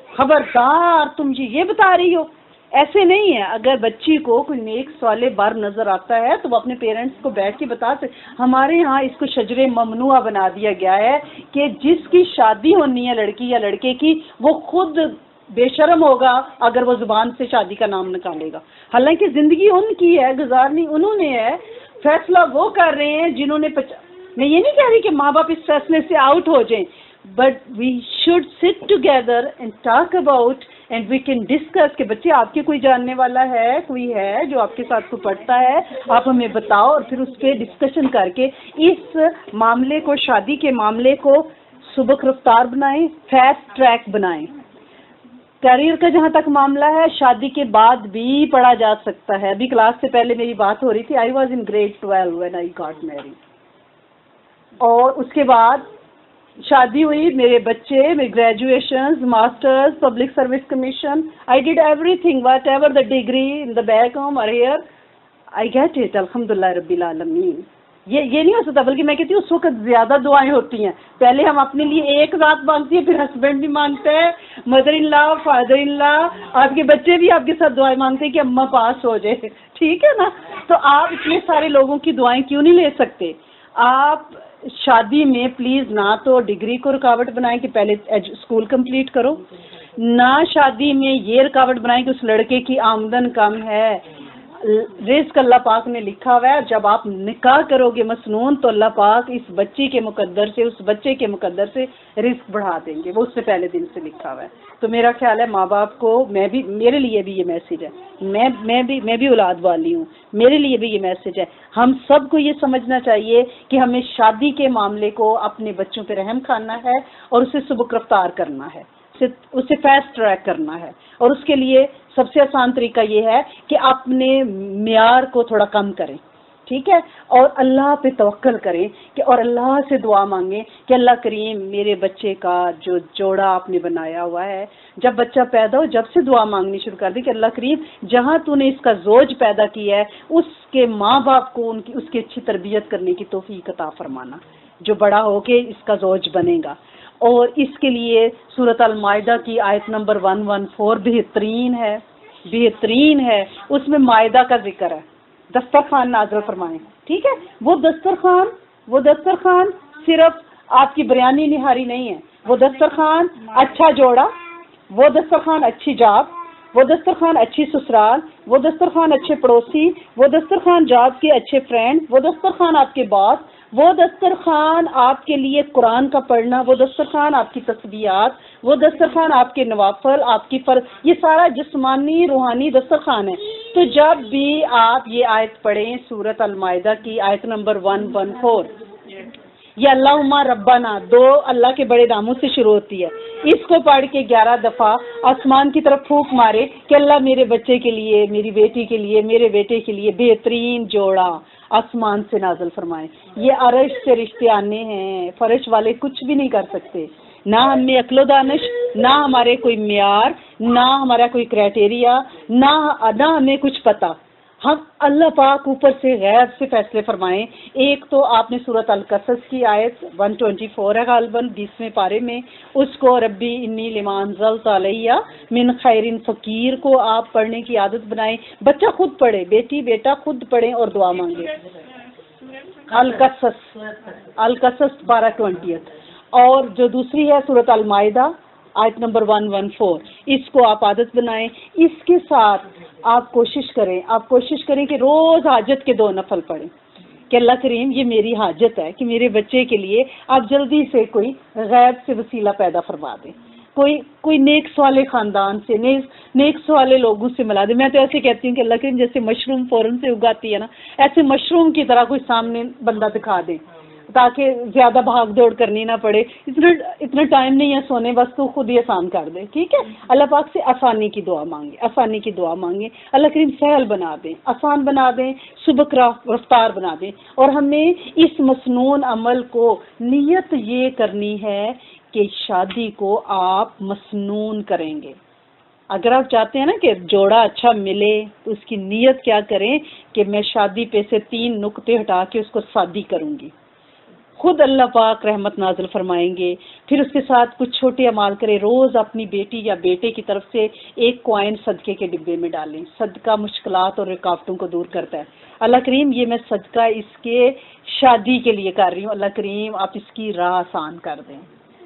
خبردار تم یہ بتا رہی ہو، ایسے نہیں ہے. اگر بچی کو کوئی نیک صالح بار نظر آتا ہے تو وہ اپنے پیرنٹس کو بیٹھ کے بتا سکتے. ہمارے ہاں اس کو شجر ممنوعہ بنا دیا گیا ہے کہ جس کی شادی ہونی ہے لڑکی یا لڑکے کی وہ خود بے شرم ہوگا اگر وہ زبان سے شادی کا نام نکالے گا. حالانکہ زندگی ان کی ہے، گزارنی انہوں نے ہے، فیصلہ وہ کر رہے ہیں جنہوں نے میں یہ نہیں کہہ رہی کہ ماں باپ اس فیصلے سے آؤٹ ہو جائیں، but we should sit together and talk about and we can discuss کہ بچے آپ کے کوئی جاننے والا ہے، کوئی ہے جو آپ کے ساتھ کو پڑھتا ہے، آپ ہمیں بتاؤ، اور پھر اس پہ ڈسکشن کر کے اس معاملے کو، شادی کے معاملے کو سبک رفتار بنائیں، فاسٹ ٹریک بنائیں. کیریئر کا جہاں تک معاملہ ہے شادی کے بعد بھی پڑھا جا سکتا ہے. ابھی کلاس سے پہلے میری بات ہو رہی تھی، I was in grade 12 when I got married. اور اس کے بعد شادی ہوئی، میرے بچے، میری graduations, masters, public service commission, I did everything, whatever the degree in the back home or here, I get it, الحمدللہ رب العالمین. یہ نہیں ہو سکتا، بلکہ میں کہتی ہوں اس وقت زیادہ دعائیں ہوتی ہیں. پہلے ہم اپنے لیے ایک ذات مانگتی ہیں، پھر ہسبینڈ بھی مانگتا ہے، mother in law, father in لا، آپ کے بچے بھی آپ کے ساتھ دعائیں مانگتے ہیں کہ اماں پاس ہو جائے، ٹھیک ہے نا. تو آپ اتنے سارے لوگوں کی دعائیں کیوں نہیں لے سکتے؟ آپ شادی میں پلیز نہ تو ڈگری کو رکاوٹ بنائیں کہ پہلے اسکول کمپلیٹ کرو، نہ شادی میں یہ رکاوٹ بنائیں کہ اس لڑکے کی آمدن کم ہے. رزق اللہ پاک نے لکھا ہوا ہے. جب آپ نکاح کرو گے مسنون تو اللہ پاک اس بچی کے مقدر سے، اس بچے کے مقدر سے رزق بڑھا دیں گے، وہ اس سے پہلے دن سے لکھا ہوا ہے. تو میرا خیال ہے ماں باپ کو، میرے لیے بھی یہ میسج ہے، میں بھی اولاد والی ہوں، میرے لیے بھی یہ میسج ہے. ہم سب کو یہ سمجھنا چاہیے کہ ہمیں شادی کے معاملے کو اپنے بچوں پہ رحم کھانا ہے اور اسے سبک رفتار کرنا ہے، اسے فاسٹ ٹریک کرنا ہے. اور اس کے لیے سب سے آسان طریقہ یہ ہے کہ اپنے معیار کو تھوڑا کم کریں، ٹھیک ہے، اور اللہ پہ توکل کریں کہ اور اللہ سے دعا مانگیں کہ اللہ کریم میرے بچے کا جو جوڑا آپ نے بنایا ہوا ہے، جب بچہ پیدا ہو جب سے دعا مانگنی شروع کر دی کہ اللہ کریم جہاں تو نے اس کا زوج پیدا کیا ہے اس کے ماں باپ کو اس کی اچھی تربیت کرنے کی توفیق عطا فرمانا جو بڑا ہو کے اس کا زوج بنے گا. اور اس کے لیے سورۃ المائدہ کی آیت نمبر 114 بہترین ہے، اس میں مائدہ کا ذکر ہے. دسترخوان نازل فرمائیں، ٹھیک ہے. وہ دسترخوان صرف آپ کی بریانی نہاری نہیں ہے، وہ دسترخوان اچھا جوڑا، وہ دسترخوان اچھی جاب، وہ دسترخوان اچھی سسرال، وہ دسترخوان اچھے پڑوسی، وہ دسترخوان جاب کے اچھے فرینڈ، وہ دسترخوان آپ کے باس، وہ دسترخوان آپ کے لیے قرآن کا پڑھنا، وہ دسترخوان آپ کی تسبیحات، وہ دسترخوان آپ کے نوافل، آپ کی فرض، یہ سارا جسمانی روحانی دسترخوان ہے. تو جب بھی آپ یہ آیت پڑھیں سورۃ المائدہ کی آیت نمبر 114، یہ اللہم ربنا 2 اللہ کے بڑے ناموں سے شروع ہوتی ہے، اس کو پڑھ کے 11 دفعہ آسمان کی طرف پھونک مارے کہ اللہ میرے بچے کے لیے، میری بیٹی کے لیے، میرے بیٹے کے لیے بہترین جوڑا آسمان سے نازل فرمائیں. یہ عرش سے رشتے آنے ہیں، فرش والے کچھ بھی نہیں کر سکتے، نہ ہم میں عقل و دانش، نہ ہمارے کوئی معیار، نہ ہمارا کوئی کرائٹیریا، نہ ہمیں کچھ پتہ. ہم اللہ پاک اوپر سے غیب سے فیصلے فرمائیں. ایک تو آپ نے سورۃ القصص کی آیت 124 ہے غالباً 20ویں پارے میں، اس کو ربی انی لما انزلت علیہ من خیر فقیر کو آپ پڑھنے کی عادت بنائیں. بچہ خود پڑھے، بیٹی بیٹا خود پڑھیں اور دعا مانگے. القصص 12/20. اور جو دوسری ہے سورۃ المائدہ آیت نمبر 114، اس کو آپ عادت بنائیں. اس کے ساتھ آپ کوشش کریں کہ روز حاجت کے 2 نفل پڑھیں کہ اللہ کریم یہ میری حاجت ہے کہ میرے بچے کے لیے آپ جلدی سے کوئی غیب سے وسیلہ پیدا فرما دیں، کوئی نیک سوالے خاندان سے، نیک سوالے لوگوں سے ملا دیں. میں تو ایسے کہتی ہوں کہ اللہ کریم جیسے مشروم فوراً سے اگاتی ہے نا، ایسے مشروم کی طرح کوئی سامنے بندہ دکھا دیں تاکہ زیادہ بھاگ دوڑ کرنی نہ پڑے. اتنا ٹائم نہیں ہے سونے، بس تو خود ہی آسان کر دے، ٹھیک ہے. اللہ پاک سے آسانی کی دعا مانگیں. اللہ کریم سہل بنا دیں، آسان بنا دیں، سبک رفتار بنا دیں. اور ہمیں اس مسنون عمل کو نیت یہ کرنی ہے کہ شادی کو آپ مسنون کریں گے. اگر آپ چاہتے ہیں نا کہ جوڑا اچھا ملے تو اس کی نیت کیا کریں کہ میں شادی پہ سے 3 نقطے ہٹا کے اس کو شادی کروں گی. خود اللہ پاک رحمت نازل فرمائیں گے. پھر اس کے ساتھ کچھ چھوٹے اعمال کریں. روز اپنی بیٹی یا بیٹے کی طرف سے 1 کوائن صدقے کے ڈبے میں ڈالیں. صدقہ مشکلات اور رکاوٹوں کو دور کرتا ہے. اللہ کریم یہ میں صدقہ اس کے شادی کے لیے کر رہی ہوں، اللہ کریم آپ اس کی راہ آسان کر دیں،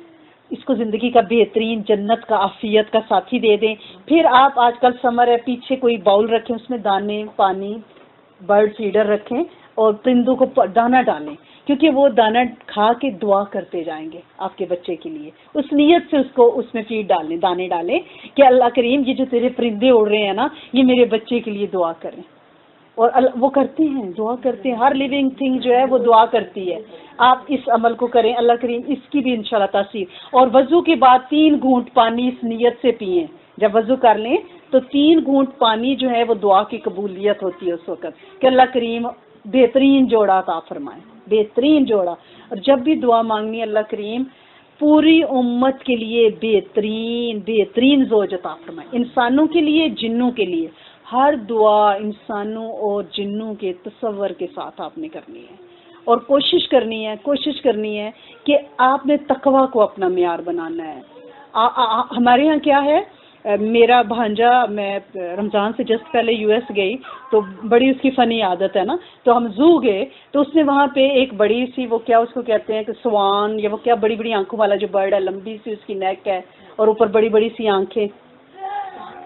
اس کو زندگی کا بہترین جنت کا عافیت کا ساتھی دے دیں. پھر آپ آج کل سمر ہے، پیچھے کوئی باؤل رکھیں، اس میں دانے، پانی، برڈ فیڈر رکھیں اور پرندوں کو دانا ڈالیں، کیونکہ وہ دانہ کھا کے دعا کرتے جائیں گے آپ کے بچے کے لیے. اس نیت سے اس میں فیڈ ڈالیں، دانے ڈالیں کہ اللہ کریم یہ جو تیرے پرندے اڑ رہے ہیں نا، یہ میرے بچے کے لیے دعا کریں. اور وہ کرتے ہیں، دعا کرتے ہیں. ہر لیونگ تھنگ جو ہے وہ دعا کرتی ہے. آپ اس عمل کو کریں، اللہ کریم اس کی بھی انشاءاللہ تاثیر. اور وضو کے بعد 3 گھونٹ پانی اس نیت سے پئیں. جب وضو کر لیں تو 3 گھونٹ پانی جو ہے وہ دعا کی قبولیت ہوتی ہے اس وقت کہ اللہ کریم بہترین جوڑا عطا فرمائیں، بہترین جوڑا. اور جب بھی دعا مانگنی اللہ کریم پوری امت کے لیے بہترین زوج عطا فرمائیں، انسانوں کے لیے، جنوں کے لیے. ہر دعا انسانوں اور جنوں کے تصور کے ساتھ آپ نے کرنی ہے. اور کوشش کرنی ہے کہ آپ نے تقوی کو اپنا معیار بنانا ہے. ہمارے ہاں کیا ہے، میرا بھانجا، میں رمضان سے جسٹ پہلے US گئی تو بڑی اس کی فنی عادت ہے نا، تو ہم زو گئے تو اس نے وہاں پہ ایک بڑی سی، وہ کیا اس کو کہتے ہیں کہ سوان، یا وہ کیا بڑی بڑی آنکھوں والا جو برڈ ہے، لمبی سی اس کی نیک ہے اور اوپر بڑی بڑی سی آنکھیں،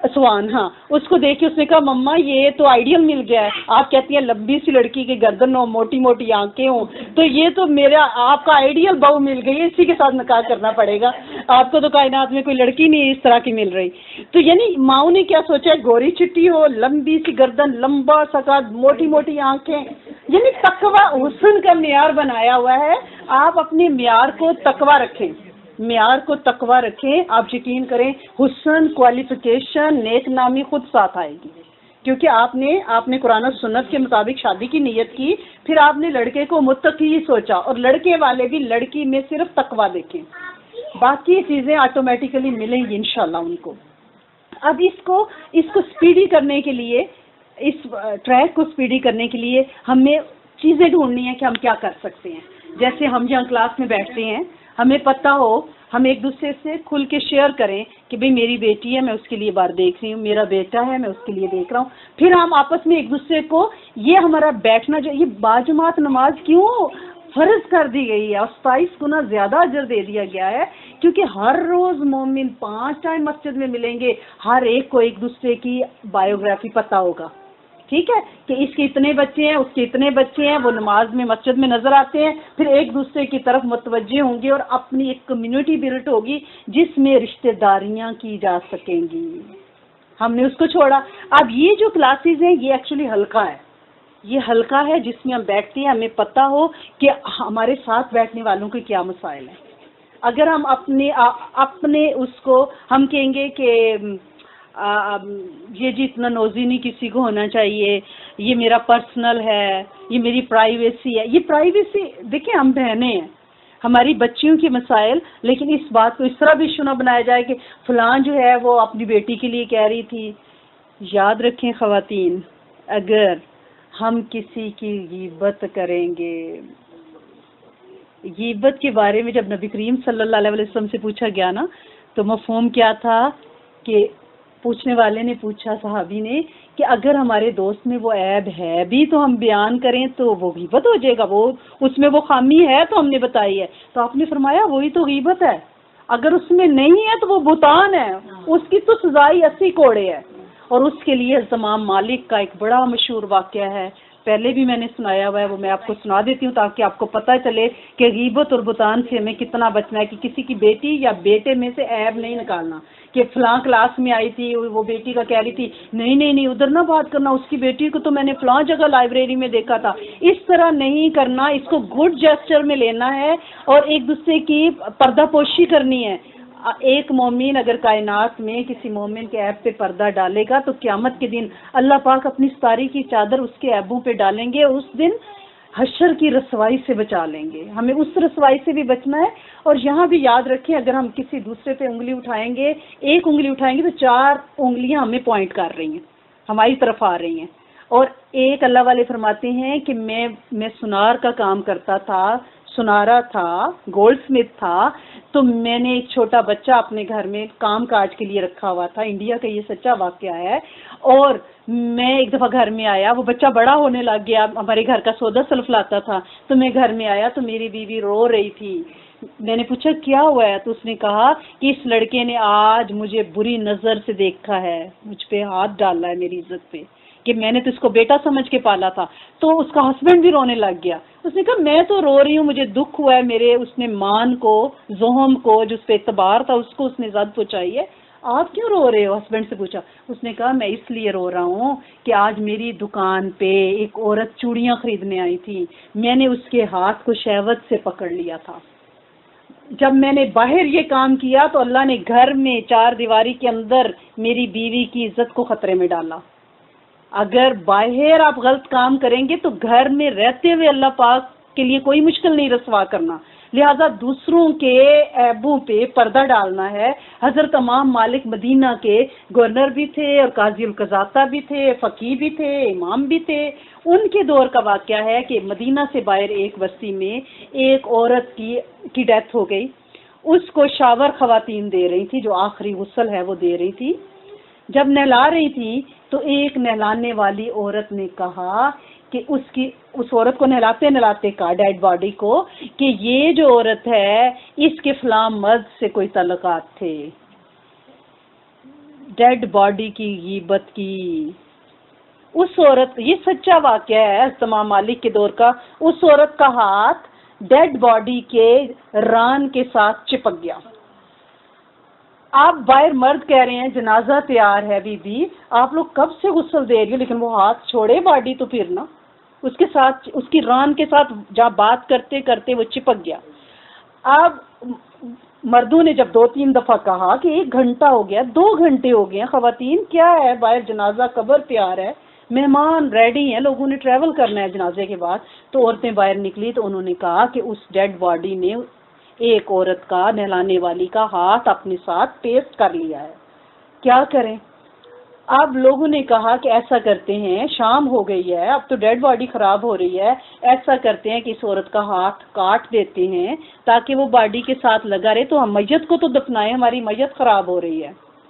سوان، ہاں، اس کو دیکھ کے اس نے کہا مما یہ تو آئیڈیل مل گیا ہے، آپ کہتی ہیں لمبی سی لڑکی کی گردن ہو، موٹی موٹی آنکھیں ہوں، تو یہ تو میرا آپ کا آئیڈیل بہو مل گئی ہے، اسی کے ساتھ نکاح کرنا پڑے گا، آپ کو تو کائنات میں کوئی لڑکی نہیں اس طرح کی مل رہی۔ تو یعنی ماؤں نے کیا سوچا ہے، گوری چٹی ہو، لمبی سی گردن، لمبا سا قد، موٹی موٹی آنکھیں، یعنی تقویٰ حسن کا معیار بنایا ہوا ہے۔ آپ اپنے معیار کو تقویٰ رکھیں، معیار کو تقویٰ رکھیں، آپ یقین کریں حسن، کوالیفیکیشن، نیک نامی خود ساتھ آئے گی، کیونکہ آپ نے قرآن و سنت کے مطابق شادی کی نیت کی، پھر آپ نے لڑکے کو متقی سوچا، اور لڑکے والے بھی لڑکی میں صرف تقویٰ دیکھیں، باقی چیزیں آٹومیٹیکلی ملیں گی انشاءاللہ ان کو۔ اب اس کو سپیڈی کرنے کے لیے، اس ٹریک کو سپیڈی کرنے کے لیے ہمیں چیزیں ڈھونڈنی ہیں کہ ہم کیا کر سکتے ہیں۔ جیسے ہم جہاں کلاس میں بیٹھتے ہیں، ہمیں پتہ ہو، ہم ایک دوسرے سے کھل کے شیئر کریں کہ بھئی میری بیٹی ہے، میں اس کے لیے بار دیکھ رہی ہوں، میرا بیٹا ہے، میں اس کے لیے دیکھ رہا ہوں، پھر ہم آپس میں ایک دوسرے کو، یہ ہمارا بیٹھنا جو یہ باجماعت نماز کیوں فرض کر دی گئی ہے اور 27 گنا زیادہ اجر دے دیا گیا ہے، کیونکہ ہر روز مومن 5 ٹائم مسجد میں ملیں گے، ہر ایک کو ایک دوسرے کی بایوگرافی پتہ ہوگا، ٹھیک ہے، کہ اس کے اتنے بچے ہیں، اس کے اتنے بچے ہیں، وہ نماز میں مسجد میں نظر آتے ہیں، پھر ایک دوسرے کی طرف متوجہ ہوں گے اور اپنی ایک کمیونٹی بلڈ ہوگی جس میں رشتہ داریاں کی جا سکیں گی۔ ہم نے اس کو چھوڑا۔ اب یہ جو کلاسز ہیں یہ ایکچولی حلقہ ہے، یہ حلقہ ہے جس میں ہم بیٹھتے ہیں، ہمیں پتہ ہو کہ ہمارے ساتھ بیٹھنے والوں کے کیا مسائل ہیں۔ اگر ہم اپنے اس کو ہم کہیں گے کہ یہ جی اتنا نوزی نہیں کسی کو ہونا چاہیے، یہ میرا پرسنل ہے، یہ میری پرائیویسی ہے، یہ پرائیویسی دیکھیں ہم بہنیں ہیں، ہماری بچیوں کے مسائل، لیکن اس بات کو اس طرح بھی نہ بنایا جائے کہ فلاں جو ہے وہ اپنی بیٹی کے لیے کہہ رہی تھی۔ یاد رکھیں خواتین، اگر ہم کسی کی غیبت کریں گے، غیبت کے بارے میں جب نبی کریم صلی اللہ علیہ وسلم سے پوچھا گیا نا، تو مفہوم کیا تھا کہ پوچھنے والے نے پوچھا، صحابی نے، کہ اگر ہمارے دوست میں وہ عیب ہے بھی تو ہم بیان کریں تو وہ غیبت ہو جائے گا، وہ اس میں وہ خامی ہے تو ہم نے بتائی ہے، تو آپ نے فرمایا وہی تو غیبت ہے، اگر اس میں نہیں ہے تو وہ بہتان ہے، اس کی تو سزائی 80 کوڑے ہے۔ اور اس کے لیے امام مالک کا ایک بڑا مشہور واقعہ ہے، پہلے بھی میں نے سنایا ہوا ہے، وہ میں آپ کو سنا دیتی ہوں تاکہ آپ کو پتہ چلے کہ غیبت اور بہتان سے ہمیں کتنا بچنا ہے، کہ کسی کی بیٹی یا بیٹے میں سے عیب نہیں نکالنا، کہ فلاں کلاس میں آئی تھی وہ بیٹی کا کہہ رہی تھی نہیں ادھر نہ بات کرنا، اس کی بیٹی کو تو میں نے فلاں جگہ لائبریری میں دیکھا تھا، اس طرح نہیں کرنا، اس کو گڈ جیسچر میں لینا ہے اور ایک دوسرے کی پردہ پوشی کرنی ہے۔ ایک مومن اگر کائنات میں کسی مومن کے عیب پہ پردہ ڈالے گا تو قیامت کے دن اللہ پاک اپنی ستاری کی چادر اس کے عیبوں پہ ڈالیں گے، اس دن حشر کی رسوائی سے بچا لیں گے۔ ہمیں اس رسوائی سے بھی بچنا ہے، اور یہاں بھی یاد رکھیں اگر ہم کسی دوسرے پہ انگلی اٹھائیں گے، ایک انگلی اٹھائیں گے تو 4 انگلیاں ہمیں پوائنٹ کر رہی ہیں، ہماری طرف آ رہی ہیں۔ اور ایک اللہ والے فرماتے ہیں کہ میں سنار کا کام کرتا تھا، سنارا تھا، گولڈ سمتھ تھا، تو میں نے ایک چھوٹا بچہ اپنے گھر میں کام کاج کے لیے رکھا ہوا تھا، انڈیا کا یہ سچا واقعہ ہے، اور میں ایک دفعہ گھر میں آیا، وہ بچہ بڑا ہونے لگ گیا، ہمارے گھر کا سودا سلف لاتا تھا، تو میں گھر میں آیا تو میری بیوی رو رہی تھی، میں نے پوچھا کیا ہوا ہے، تو اس نے کہا کہ اس لڑکے نے آج مجھے بری نظر سے دیکھا ہے، مجھ پہ ہاتھ ڈالا ہے میری عزت پہ، کہ میں نے تو اس کو بیٹا سمجھ کے پالا تھا۔ تو اس کا ہسبینڈ بھی رونے لگ گیا، اس نے کہا میں تو رو رہی ہوں، مجھے دکھ ہوا ہے، میرے اس نے مان کو، زہم کو، جو اس پہ اعتبار تھا اس کو اس نے زد پہنچائی ہے، آپ کیوں رو رہے ہو؟ ہسبینڈ سے پوچھا، اس نے کہا میں اس لیے رو رہا ہوں کہ آج میری دکان پہ ایک عورت چوڑیاں خریدنے آئی تھی، میں نے اس کے ہاتھ کو شہوت سے پکڑ لیا تھا، جب میں نے باہر یہ کام کیا تو اللہ نے گھر میں 4 دیواری کے اندر میری بیوی کی عزت کو خطرے میں ڈالا۔ اگر باہر آپ غلط کام کریں گے تو گھر میں رہتے ہوئے اللہ پاک کے لیے کوئی مشکل نہیں رسوا کرنا، لہذا دوسروں کے عیبوں پہ پردہ ڈالنا ہے۔ حضرت امام مالک مدینہ کے گورنر بھی تھے اور قاضی القضاتہ بھی تھے، فقیہ بھی تھے، امام بھی تھے۔ ان کے دور کا واقعہ ہے کہ مدینہ سے باہر ایک بستی میں ایک عورت کی ڈیتھ ہو گئی، اس کو شاور خواتین دے رہی تھی، جو آخری غسل ہے وہ دے رہی تھی۔ جب نہلا رہی تھی تو ایک نہلانے والی عورت نے کہا کہ اس عورت کو نہلاتے کہا ڈیڈ باڈی کو کہ یہ جو عورت ہے اس کے فلاں مرد سے کوئی تعلقات تھے، ڈیڈ باڈی کی غیبت کی. اس عورت، یہ سچا واقعہ ہے امام مالک کے دور کا، اس عورت کا ہاتھ ڈیڈ باڈی کے ران کے ساتھ چپک گیا. آپ باہر مرد کہہ رہے ہیں جنازہ تیار ہے بی بی، آپ لوگ کب سے غسل دے رہی ہو، لیکن وہ ہاتھ چھوڑے باڈی تو پھر نا اس کے ساتھ، اس کی ران کے ساتھ جہاں بات کرتے کرتے وہ چپک گیا. اب مردوں نے جب 2-3 دفعہ کہا کہ 1 گھنٹہ ہو گیا، 2 گھنٹے ہو گئے، خواتین کیا ہے، باہر جنازہ قبر تیار ہے، مہمان ریڈی ہیں، لوگوں نے ٹریول کرنا ہے جنازے کے بعد. تو عورتیں باہر نکلی تو انہوں نے کہا کہ اس ڈیڈ باڈی نے ایک عورت کا، نہلانے والی کا ہاتھ اپنے ساتھ پیسٹ کر لیا ہے. کیا کریں؟ اب لوگوں نے کہا کہ ایسا کرتے ہیں، شام ہو گئی ہے، اب تو ڈیڈ باڈی خراب ہو رہی ہے، ایسا کرتے ہیں کہ اس عورت کا ہاتھ کاٹ دیتے ہیں تاکہ وہ باڈی کے ساتھ لگا رہے، تو ہم میت کو تو دفنائیں، ہماری میت خراب ہو رہی ہے.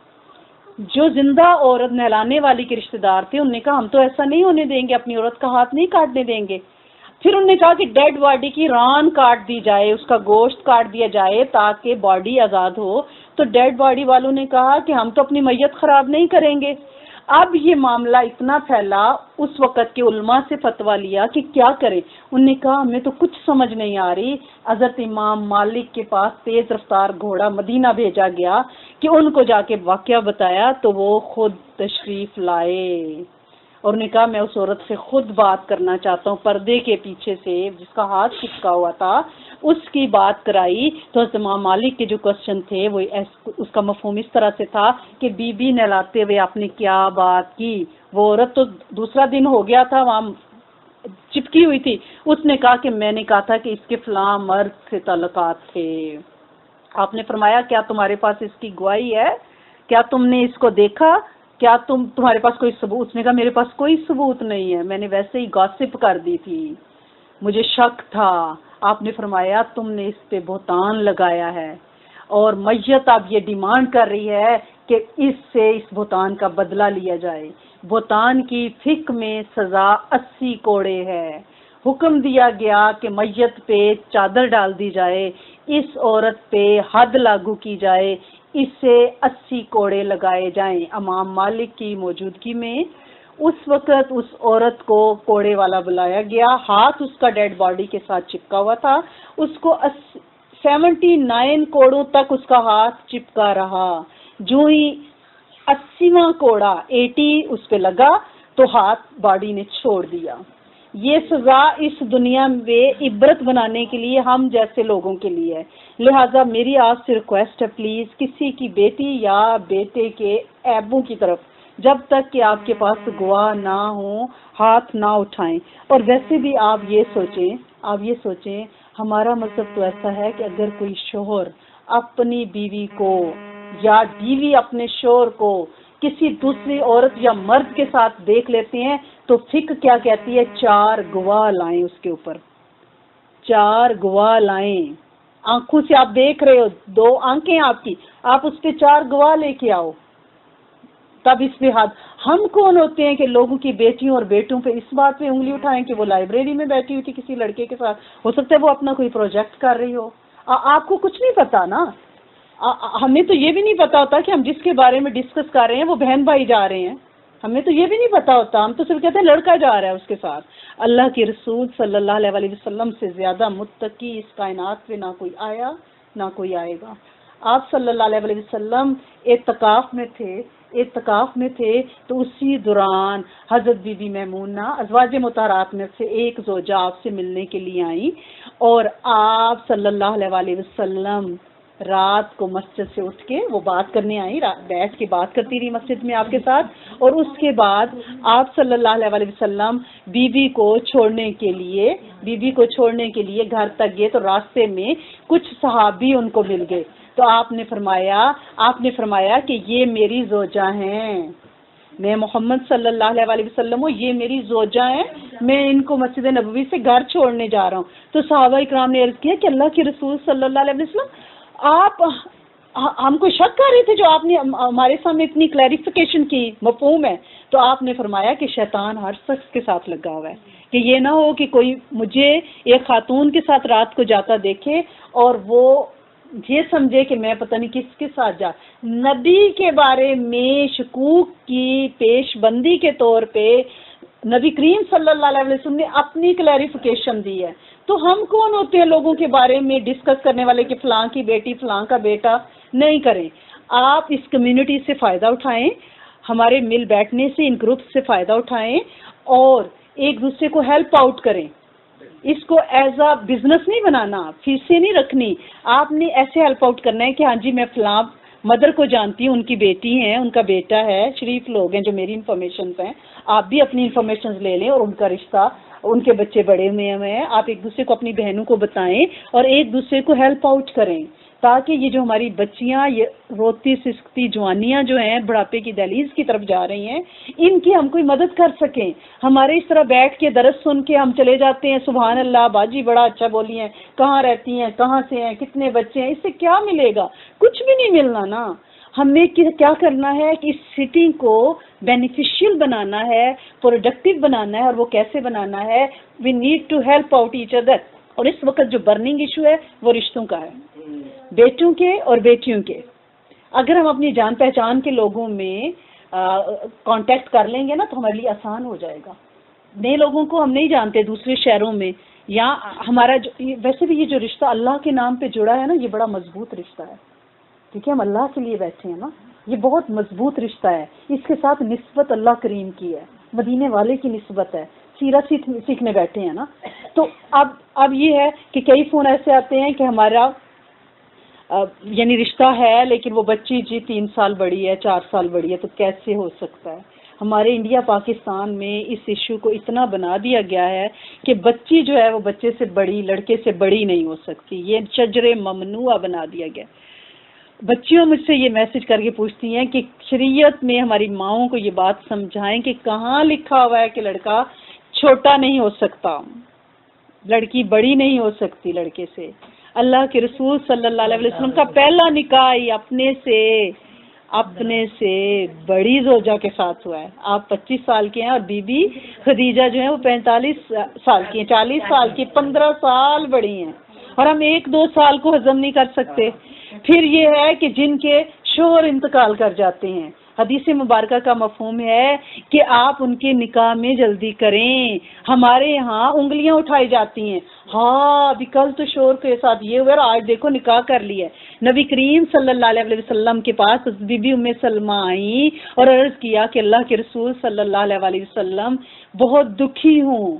جو زندہ عورت نہلانے والی کے رشتے دار تھے، انہوں نے کہا ہم تو ایسا نہیں ہونے دیں گے، اپنی عورت کا ہاتھ نہیں کاٹنے دیں گے. پھر انہوں نے کہا کہ ڈیڈ باڈی کی ران کاٹ دی جائے، اس کا گوشت کاٹ دیا جائے تاکہ باڈی آزاد ہو. تو ڈیڈ باڈی والوں نے کہا کہ ہم تو اپنی میت خراب نہیں کریں گے. اب یہ معاملہ اتنا پھیلا، اس وقت کے علماء سے فتویٰ لیا کہ کیا کریں. انہوں نے کہا ہمیں تو کچھ سمجھ نہیں آ رہی. حضرت امام مالک کے پاس تیز رفتار گھوڑا مدینہ بھیجا گیا کہ ان کو جا کے واقعہ بتایا، تو وہ خود تشریف لائے اور نے کہا میں اس عورت سے خود بات کرنا چاہتا ہوں، پردے کے پیچھے سے جس کا ہاتھ چپکا ہوا تھا، اس کی بات کرائی. تو حضرت امام مالک کے جو کوشچن تھے وہ اس کا مفہوم اس طرح سے تھا کہ بی بی نہلاتے ہوئے آپ نے کیا بات کی. وہ عورت تو دوسرا دن ہو گیا تھا وہاں چپکی ہوئی تھی، اس نے کہا کہ میں نے کہا تھا کہ اس کے فلاں مرد سے تعلقات تھے. آپ نے فرمایا کیا تمہارے پاس اس کی گواہی ہے، کیا تم نے اس کو دیکھا، کیا تمہارے پاس کوئی ثبوت؟ اس نے کہا میرے پاس کوئی ثبوت نہیں ہے، میں نے ویسے ہی گاسپ کر دی تھی، مجھے شک تھا. آپ نے فرمایا تم نے اس پہ بہتان لگایا ہے اور میت اب یہ ڈیمانڈ کر رہی ہے کہ اس سے اس بہتان کا بدلہ لیا جائے. بہتان کی فقہ میں سزا 80 کوڑے ہے. حکم دیا گیا کہ میت پہ چادر ڈال دی جائے، اس عورت پہ حد لاگو کی جائے، اس سے 80 کوڑے لگائے جائیں. امام مالک کی موجودگی میں اس وقت اس عورت کو کوڑے والا بلایا گیا، ہاتھ اس کا ڈیڈ باڈی کے ساتھ چپکا ہوا تھا، اس کو 79 کوڑوں تک اس کا ہاتھ چپکا رہا. جو ہی 80واں کوڑا 80 اس پہ لگا تو ہاتھ باڈی نے چھوڑ دیا. یہ سزا اس دنیا میں عبرت بنانے کے لیے ہم جیسے لوگوں کے لیے ہے. لہٰذا میری آپ سے ریکویسٹ ہے، پلیز کسی کی بیٹی یا بیٹے کے عیبوں کی طرف جب تک کہ آپ کے پاس گواہ نہ ہوں ہاتھ نہ اٹھائیں. اور ویسے بھی آپ یہ سوچیں ہمارا مذہب تو ایسا ہے کہ اگر کوئی شوہر اپنی بیوی کو یا بیوی اپنے شوہر کو کسی دوسری عورت یا مرد کے ساتھ دیکھ لیتے ہیں تو فقہ کیا کہتی ہے؟ 4 گواہ لائیں، اس کے اوپر 4 گواہ لائیں. آنکھوں سے آپ دیکھ رہے ہو، 2 آنکھیں آپ کی، آپ اس پہ 4 گواہ لے کے آؤ، تب اس پہ حد. ہم کون ہوتے ہیں کہ لوگوں کی بیٹیوں اور بیٹوں پہ اس بات پہ انگلی اٹھائیں کہ وہ لائبریری میں بیٹھی ہوئی تھی کسی لڑکے کے ساتھ، ہو سکتا ہے وہ اپنا کوئی پروجیکٹ کر رہی ہو. آپ کو کچھ نہیں پتا نا. ہمیں تو یہ بھی نہیں پتا ہوتا کہ ہم جس کے بارے میں ڈسکس کر رہے ہیں وہ بہن بھائی جا رہے ہیں، ہمیں تو یہ بھی نہیں پتا ہوتا. ہم تو صرف کہتے ہیں لڑکا جا رہا ہے اس کے ساتھ. اللہ کے رسول صلی اللہ علیہ وسلم سے زیادہ متقی اس کائنات پہ نہ کوئی آیا نہ کوئی آئے گا. آپ صلی اللہ علیہ وسلم اعتکاف میں تھے تو اسی دوران حضرت بی بی میمونہ ازواج مطہرات میں سے ایک زوجہ آپ سے ملنے کے لیے آئیں، اور آپ صلی اللہ علیہ وسلم رات کو مسجد سے اٹھ کے وہ بات کرنے آئی، بیٹھ کے بات کرتی رہی مسجد میں آپ کے ساتھ. اور اس کے بعد آپ صلی اللہ علیہ وسلم بی بی کو چھوڑنے کے لیے گھر تک گئے تو راستے میں کچھ صحابی ان کو مل گئے. تو آپ نے فرمایا کہ یہ میری زوجہ ہیں، میں محمد صلی اللہ علیہ وسلم ہوں، یہ میری زوجہ ہیں، میں ان کو مسجد نبوی سے گھر چھوڑنے جا رہا ہوں. تو صحابہ اکرام نے عرض کیا کہ اللہ کے رسول صلی اللہ علیہ وسلم آپ ہم کو شک کر رہے تھے جو آپ نے ہمارے سامنے اتنی کلیریفیکیشن کی، مفہوم ہے. تو آپ نے فرمایا کہ شیطان ہر شخص کے ساتھ لگا ہوا ہے، کہ یہ نہ ہو کہ کوئی مجھے ایک خاتون کے ساتھ رات کو جاتا دیکھے اور وہ یہ سمجھے کہ میں پتہ نہیں کس کے ساتھ جا. نبی کے بارے میں شکوک کی پیش بندی کے طور پہ نبی کریم صلی اللہ علیہ وسلم نے اپنی کلیریفیکیشن دی ہے. تو ہم کون ہوتے ہیں لوگوں کے بارے میں ڈسکس کرنے والے کہ فلاں کی بیٹی فلاں کا بیٹا؟ نہیں کریں. آپ اس کمیونٹی سے فائدہ اٹھائیں، ہمارے مل بیٹھنے سے ان گروپ سے فائدہ اٹھائیں اور ایک دوسرے کو ہیلپ آؤٹ کریں. اس کو ایز اے بزنس نہیں بنانا، فیسیں نہیں رکھنی. آپ نے ایسے ہیلپ آؤٹ کرنا ہے کہ ہاں جی میں فلاں مدر کو جانتی ہوں، ان کی بیٹی ہیں، ان کا بیٹا ہے، شریف لوگ ہیں جو میری انفارمیشنز ہیں، آپ بھی اپنی انفارمیشنز لے لیں اور ان کا رشتہ، ان کے بچے بڑے ہوئے ہیں، آپ ایک دوسرے کو اپنی بہنوں کو بتائیں اور ایک دوسرے کو ہیلپ آؤٹ کریں تاکہ یہ جو ہماری بچیاں یہ روتی سسکتی جوانیاں جو ہیں بڑھاپے کی دہلیز کی طرف جا رہی ہیں، ان کی ہم کوئی مدد کر سکیں. ہمارے اس طرح بیٹھ کے درس سن کے ہم چلے جاتے ہیں، سبحان اللہ باجی بڑا اچھا بولی ہیں، کہاں رہتی ہیں، کہاں سے ہیں، کتنے بچے ہیں، اس سے کیا ملے گا؟ کچھ بھی نہیں ملنا نا. ہمیں کیا کرنا ہے کہ اس سٹنگ کو بینیفیشیل بنانا ہے، پروڈکٹیو بنانا ہے. اور وہ کیسے بنانا ہے؟ We need to help out each other. اور اس وقت جو برننگ ایشو ہے وہ رشتوں کا ہے، بیٹوں کے اور بیٹیوں کے. اگر ہم اپنی جان پہچان کے لوگوں میں کانٹیکٹ کر لیں گے نا تو ہمارے لیے آسان ہو جائے گا. نئے لوگوں کو ہم نہیں جانتے دوسرے شہروں میں، یا ہمارا ویسے بھی یہ جو رشتہ اللہ کے نام پہ جڑا ہے نا، یہ بڑا مضبوط رشتہ ہے کیونکہ ہم اللہ کے لیے بیٹھے ہیں نا. یہ بہت مضبوط رشتہ ہے. اس کے ساتھ نسبت اللہ کریم کی ہے، مدینے والے کی نسبت ہے، سیرت سیکھنے بیٹھے ہیں نا. تو اب یہ ہے کہ کئی فون ایسے آتے ہیں کہ ہمارا یعنی رشتہ ہے لیکن وہ بچی جی 3 سال بڑی ہے، 4 سال بڑی ہے، تو کیسے ہو سکتا ہے؟ ہمارے انڈیا پاکستان میں اس ایشو کو اتنا بنا دیا گیا ہے کہ بچی جو ہے وہ بچے سے بڑی، لڑکے سے بڑی نہیں ہو سکتی. یہ شجر ممنوع بنا دیا گیا. بچیوں مجھ سے یہ میسج کر کے پوچھتی ہیں کہ شریعت میں ہماری ماؤں کو یہ بات سمجھائیں کہ کہاں لکھا ہوا ہے کہ لڑکا چھوٹا نہیں ہو سکتا، لڑکی بڑی نہیں ہو سکتی لڑکے سے. اللہ کے رسول صلی اللہ علیہ وسلم کا پہلا نکاح ہی اپنے سے بڑی زوجہ کے ساتھ ہوا ہے. آپ 25 سال کے ہیں اور بی بی خدیجہ جو ہیں وہ 45 سال کی ہیں، 40 سال کی، 15 سال بڑی ہیں، اور ہم 1-2 سال کو ہضم نہیں کر سکتے. پھر یہ ہے کہ جن کے شوہر انتقال کر جاتے ہیں، حدیث مبارکہ کا مفہوم ہے کہ آپ ان کے نکاح میں جلدی کریں. ہمارے یہاں انگلیاں اٹھائی جاتی ہیں، ہاں ابھی کل تو شوہر کے ساتھ یہ ہوا اور آج دیکھو نکاح کر لیا. نبی کریم صلی اللہ علیہ وسلم کے پاس بی بی ام سلمہ آئیں اور عرض کیا کہ اللہ کے رسول صلی اللہ علیہ وسلم بہت دکھی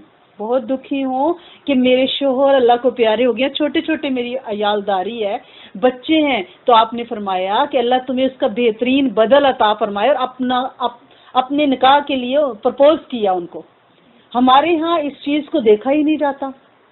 ہوں کہ میرے شوہر اللہ کو پیارے ہو گیا، چھوٹے چھوٹے میری عیالداری ہے، بچے ہیں. تو آپ نے فرمایا کہ اللہ تمہیں اس کا بہترین بدل عطا فرمائے، اور اپنے نکاح کے لیے پرپوز کیا ان کو. ہمارے ہاں اس چیز کو دیکھا ہی نہیں جاتا.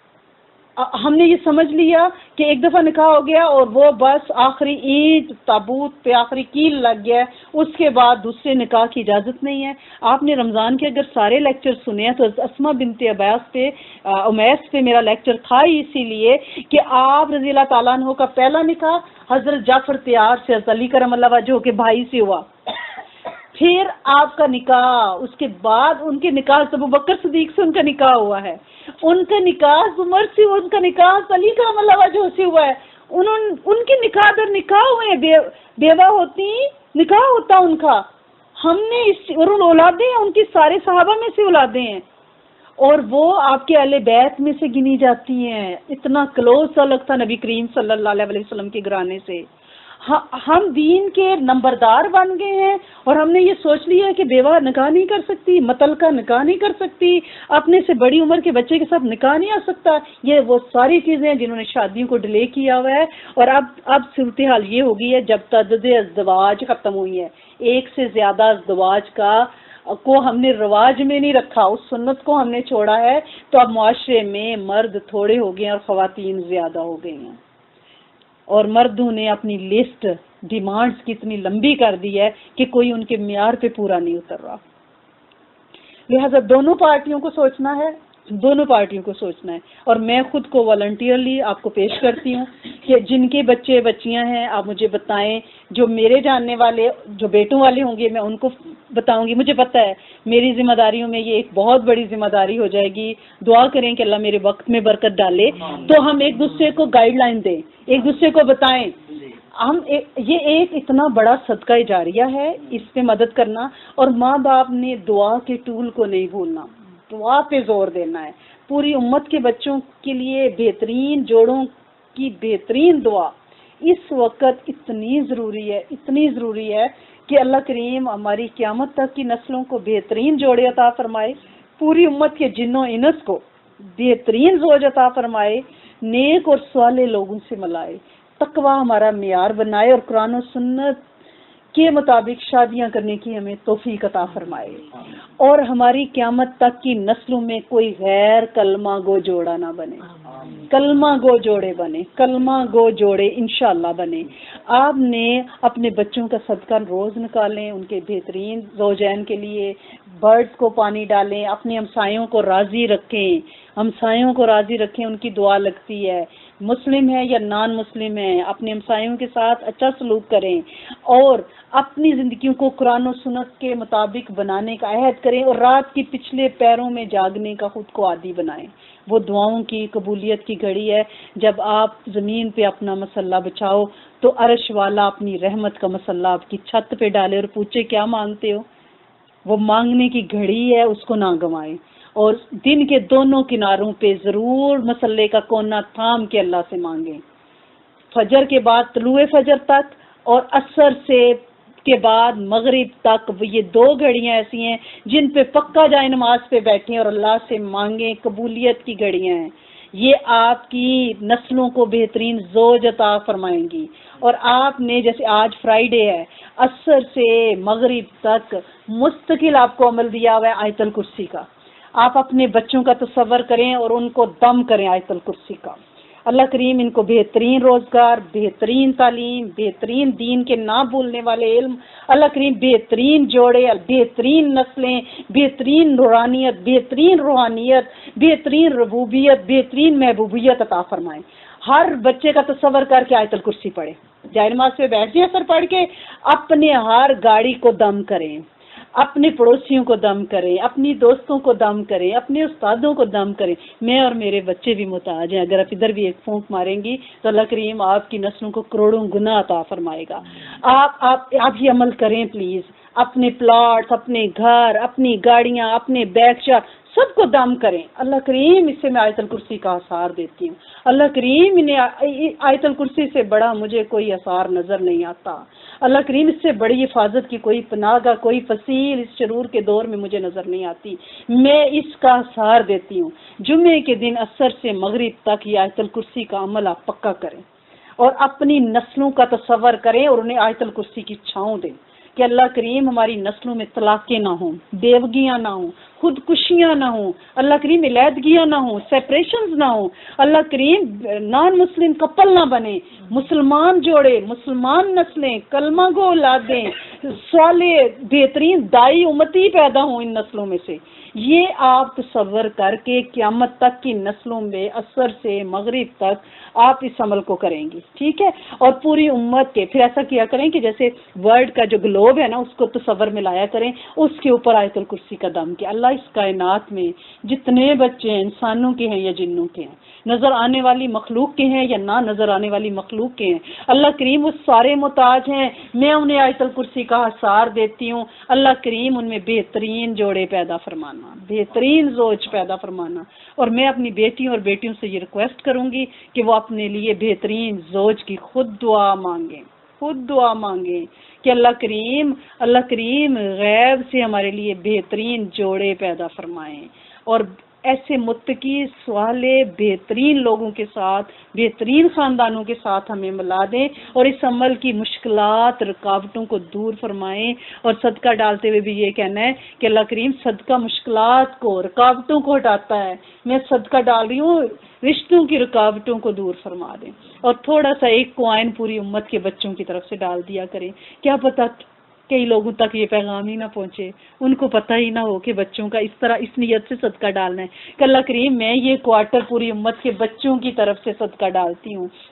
ہم نے یہ سمجھ لیا کہ ایک دفعہ نکاح ہو گیا اور وہ بس آخری اینٹ تابوت پہ آخری کیل لگ گیا، اس کے بعد دوسرے نکاح کی اجازت نہیں ہے. آپ نے رمضان کے اگر سارے لیکچر سنے ہیں تو اسما بنت امیس پہ میرا لیکچر تھا ہی، اسی لیے کہ آپ رضی اللہ تعالیٰ عنہ کا پہلا نکاح حضرت جعفر طیار سے، حضرت علی کرم اللہ وجہہ کے بھائی سے ہوا. پھر آپ کا نکاح، اس کے بعد ان کے نکاح ابو بکر صدیق سے ان کا نکاح ہوا ہے، ان کا نکاح عمر سے، ان کا نکاح علی کرم اللہ وجہہ سے ہوا ہے. ان کے نکاح در نکاح ہوئے ہیں، بیوہ ہوتی نکاح ہوتا ان کا. ہم نے اور اولادیں ہیں ان کی، سارے صحابہ میں سے اولادیں ہیں، اور وہ آپ کے اہل بیت میں سے گنی جاتی ہیں. اتنا کلوز تعلق تھا نبی کریم صلی اللہ علیہ وسلم کے گھرانے سے. ہم دین کے نمبردار بن گئے ہیں اور ہم نے یہ سوچ لیا کہ بیوہ نکاح نہیں کر سکتی، متعلقہ نکاح نہیں کر سکتی، اپنے سے بڑی عمر کے بچے کے ساتھ نکاح نہیں آ سکتا. یہ وہ ساری چیزیں ہیں جنہوں نے شادیوں کو ڈیلے کیا ہوا ہے. اور اب صورتحال یہ ہو گئی ہے، جب تعدد ازدواج ختم ہوئی ہے، ایک سے زیادہ ازدواج کو ہم نے رواج میں نہیں رکھا، اس سنت کو ہم نے چھوڑا ہے، تو اب معاشرے میں مرد تھوڑے ہو گئے اور خواتین زیادہ ہو گئی ہیں. اور مردوں نے اپنی لسٹ ڈیمانڈز کی اتنی لمبی کر دی ہے کہ کوئی ان کے معیار پہ پورا نہیں اتر رہا. لہذا دونوں پارٹیوں کو سوچنا ہے. اور میں خود کو والنٹیئرلی آپ کو پیش کرتی ہوں کہ جن کے بچے بچیاں ہیں آپ مجھے بتائیں، جو میرے جاننے والے جو بیٹوں والے ہوں گے میں ان کو بتاؤں گی، مجھے پتہ ہے میری ذمہ داریوں میں یہ ایک بہت بڑی ذمہ داری ہو جائے گی. دعا کریں کہ اللہ میرے وقت میں برکت ڈالے، تو ہم ایک دوسرے کو گائیڈ لائن دیں، ایک دوسرے کو بتائیں. یہ ایک اتنا بڑا صدقہ جاریہ ہے، اس پہ مدد کرنا، اور ماں باپ نے دعا کے ٹول کو نہیں بھولنا، دعا پہ زور دینا ہے. پوری امت کے بچوں کے لیے بہترین جوڑوں کی بہترین دعا اس وقت اتنی ضروری ہے کہ اللہ کریم ہماری قیامت تک کی نسلوں کو بہترین جوڑے عطا فرمائے، پوری امت کے جنوں انس کو بہترین زوج عطا فرمائے، نیک اور صالح لوگوں سے ملائے، تقوی ہمارا معیار بنائے، اور قرآن و سنت کے مطابق شادیاں کرنے کی ہمیں توفیق عطا فرمائے، اور ہماری قیامت تک کی نسلوں میں کوئی غیر کلمہ گو جوڑا نہ بنے، کلمہ گو جوڑے بنے، کلمہ گو جوڑے انشاءاللہ بنے. آپ نے اپنے بچوں کا صدقہ روز نکالیں، ان کے بہترین زوجین کے لیے برڈز کو پانی ڈالیں، اپنے ہمسایوں کو راضی رکھیں، ان کی دعا لگتی ہے. مسلم ہے یا نان مسلم ہے، اپنے ہمسایوں کے ساتھ اچھا سلوک کریں، اور اپنی زندگیوں کو قرآن و سنت کے مطابق بنانے کا عہد کریں، اور رات کی پچھلے پیروں میں جاگنے کا خود کو عادی بنائیں. وہ دعاؤں کی قبولیت کی گھڑی ہے. جب آپ زمین پہ اپنا مسلح بچھاؤ تو عرش والا اپنی رحمت کا مسلح آپ کی چھت پہ ڈالے اور پوچھے کیا مانگتے ہو. وہ مانگنے کی گھڑی ہے، اس کو نہ گنوائیں، اور دن کے دونوں کناروں پہ ضرور مسلح کا کونا تھام کے اللہ سے مانگیں. فجر کے بعد طلوع فجر تک اور عصر سے کے بعد مغرب تک، یہ 2 گھڑیاں ایسی ہیں جن پہ پکا جائے نماز پہ بیٹھیں اور اللہ سے مانگیں، قبولیت کی گھڑیاں ہیں. یہ آپ کی نسلوں کو بہترین زوج عطا فرمائیں گی. اور آپ نے جیسے آج فرائیڈے ہے، عصر سے مغرب تک مستقل آپ کو عمل دیا ہوا ہے آیت الکرسی کا. آپ اپنے بچوں کا تصور کریں اور ان کو دم کریں آیت الکرسی کا. اللہ کریم ان کو بہترین روزگار، بہترین تعلیم، بہترین دین کے نہ بھولنے والے علم، اللہ کریم بہترین جوڑے، بہترین نسلیں، بہترین نورانیت، بہترین روحانیت، بہترین ربوبیت، بہترین محبوبیت عطا فرمائیں. ہر بچے کا تصور کر کے آیت الکرسی پڑھیں، جائے نماز پہ بیٹھ جائیں، اثر پڑھ کے اپنے ہر گاڑی کو دم کریں، اپنے پڑوسیوں کو دم کریں، اپنی دوستوں کو دم کریں، اپنے استادوں کو دم کریں. میں اور میرے بچے بھی محتاج ہیں، اگر آپ ادھر بھی ایک پھونک ماریں گی تو اللہ کریم آپ کی نسلوں کو کروڑوں گنا عطا فرمائے گا. آپ یہ عمل کریں پلیز. اپنے پلاٹس، اپنے گھر، اپنی گاڑیاں، اپنے بیگ سب کو دم کریں. اللہ کریم اس سے میں آیت الکرسی کا اثار دیتی ہوں. اللہ کریم انہیں آیت الکرسی سے بڑا مجھے کوئی اثار نظر نہیں آتا. اللہ کریم اس سے بڑی حفاظت کی کوئی پناہ گاہ، کوئی فصیل اس شرور کے دور میں مجھے نظر نہیں آتی. میں اس کا اثار دیتی ہوں. جمعے کے دن عصر سے مغرب تک یہ آیت الکرسی کا عمل آپ پکا کریں، اور اپنی نسلوں کا تصور کریں اور انہیں آیت الکرسی کی چھاؤں دیں کہ اللہ کریم ہماری نسلوں میں طلاقیں نہ ہوں، بیوگیاں نہ ہوں، خودکشیاں نہ ہوں، اللہ کریم علیحدگیاں نہ ہوں، سیپریشنز نہ ہوں، اللہ کریم نان مسلم کپل نہ بنے، مسلمان جوڑے، مسلمان نسلیں، کلمہ گو اولادیں، صالح بہترین دائی امتی پیدا ہوں ان نسلوں میں سے. یہ آپ تصور کر کے قیامت تک کی نسلوں میں عصر سے مغرب تک آپ اس عمل کو کریں گی، ٹھیک ہے. اور پوری امت کے پھر ایسا کیا کریں کہ جیسے ورلڈ کا جو گلوب ہے نا، اس کو تصور میں لایا کریں، اس کے اوپر آیت الکرسی کا دم کہ اللہ اس کائنات میں جتنے بچے ہیں، انسانوں کے ہیں یا جنوں کے ہیں، نظر آنے والی مخلوق کے ہیں یا نہ نظر آنے والی مخلوق کے ہیں، اللہ کریم وہ سارے محتاج ہیں. میں انہیں آیت الکرسی کا اثار دیتی ہوں. اللہ کریم ان میں بہترین جوڑے پیدا فرمانا، بہترین زوج پیدا فرمانا. اور میں اپنی بیٹیوں اور بیٹیوں سے یہ ریکویسٹ کروں گی کہ وہ اپنے لیے بہترین زوج کی خود دعا مانگیں کہ اللہ کریم غیب سے ہمارے لیے بہترین جوڑے پیدا فرمائیں، اور ایسے متقی صالح بہترین لوگوں کے ساتھ، بہترین خاندانوں کے ساتھ ہمیں ملا دیں، اور اس عمل کی مشکلات، رکاوٹوں کو دور فرمائیں. اور صدقہ ڈالتے ہوئے بھی یہ کہنا ہے کہ اللہ کریم صدقہ مشکلات کو، رکاوٹوں کو ہٹاتا ہے. میں صدقہ ڈال رہی ہوں، رشتوں کی رکاوٹوں کو دور فرما دیں. اور تھوڑا سا ایک کوائن پوری امت کے بچوں کی طرف سے ڈال دیا کریں. کیا پتہ کئی لوگوں تک یہ پیغام ہی نہ پہنچے، ان کو پتہ ہی نہ ہو کہ بچوں کا اس طرح اس نیت سے صدقہ ڈالنا ہے کہ اللہ کریم میں یہ کوارٹر پوری امت کے بچوں کی طرف سے صدقہ ڈالتی ہوں.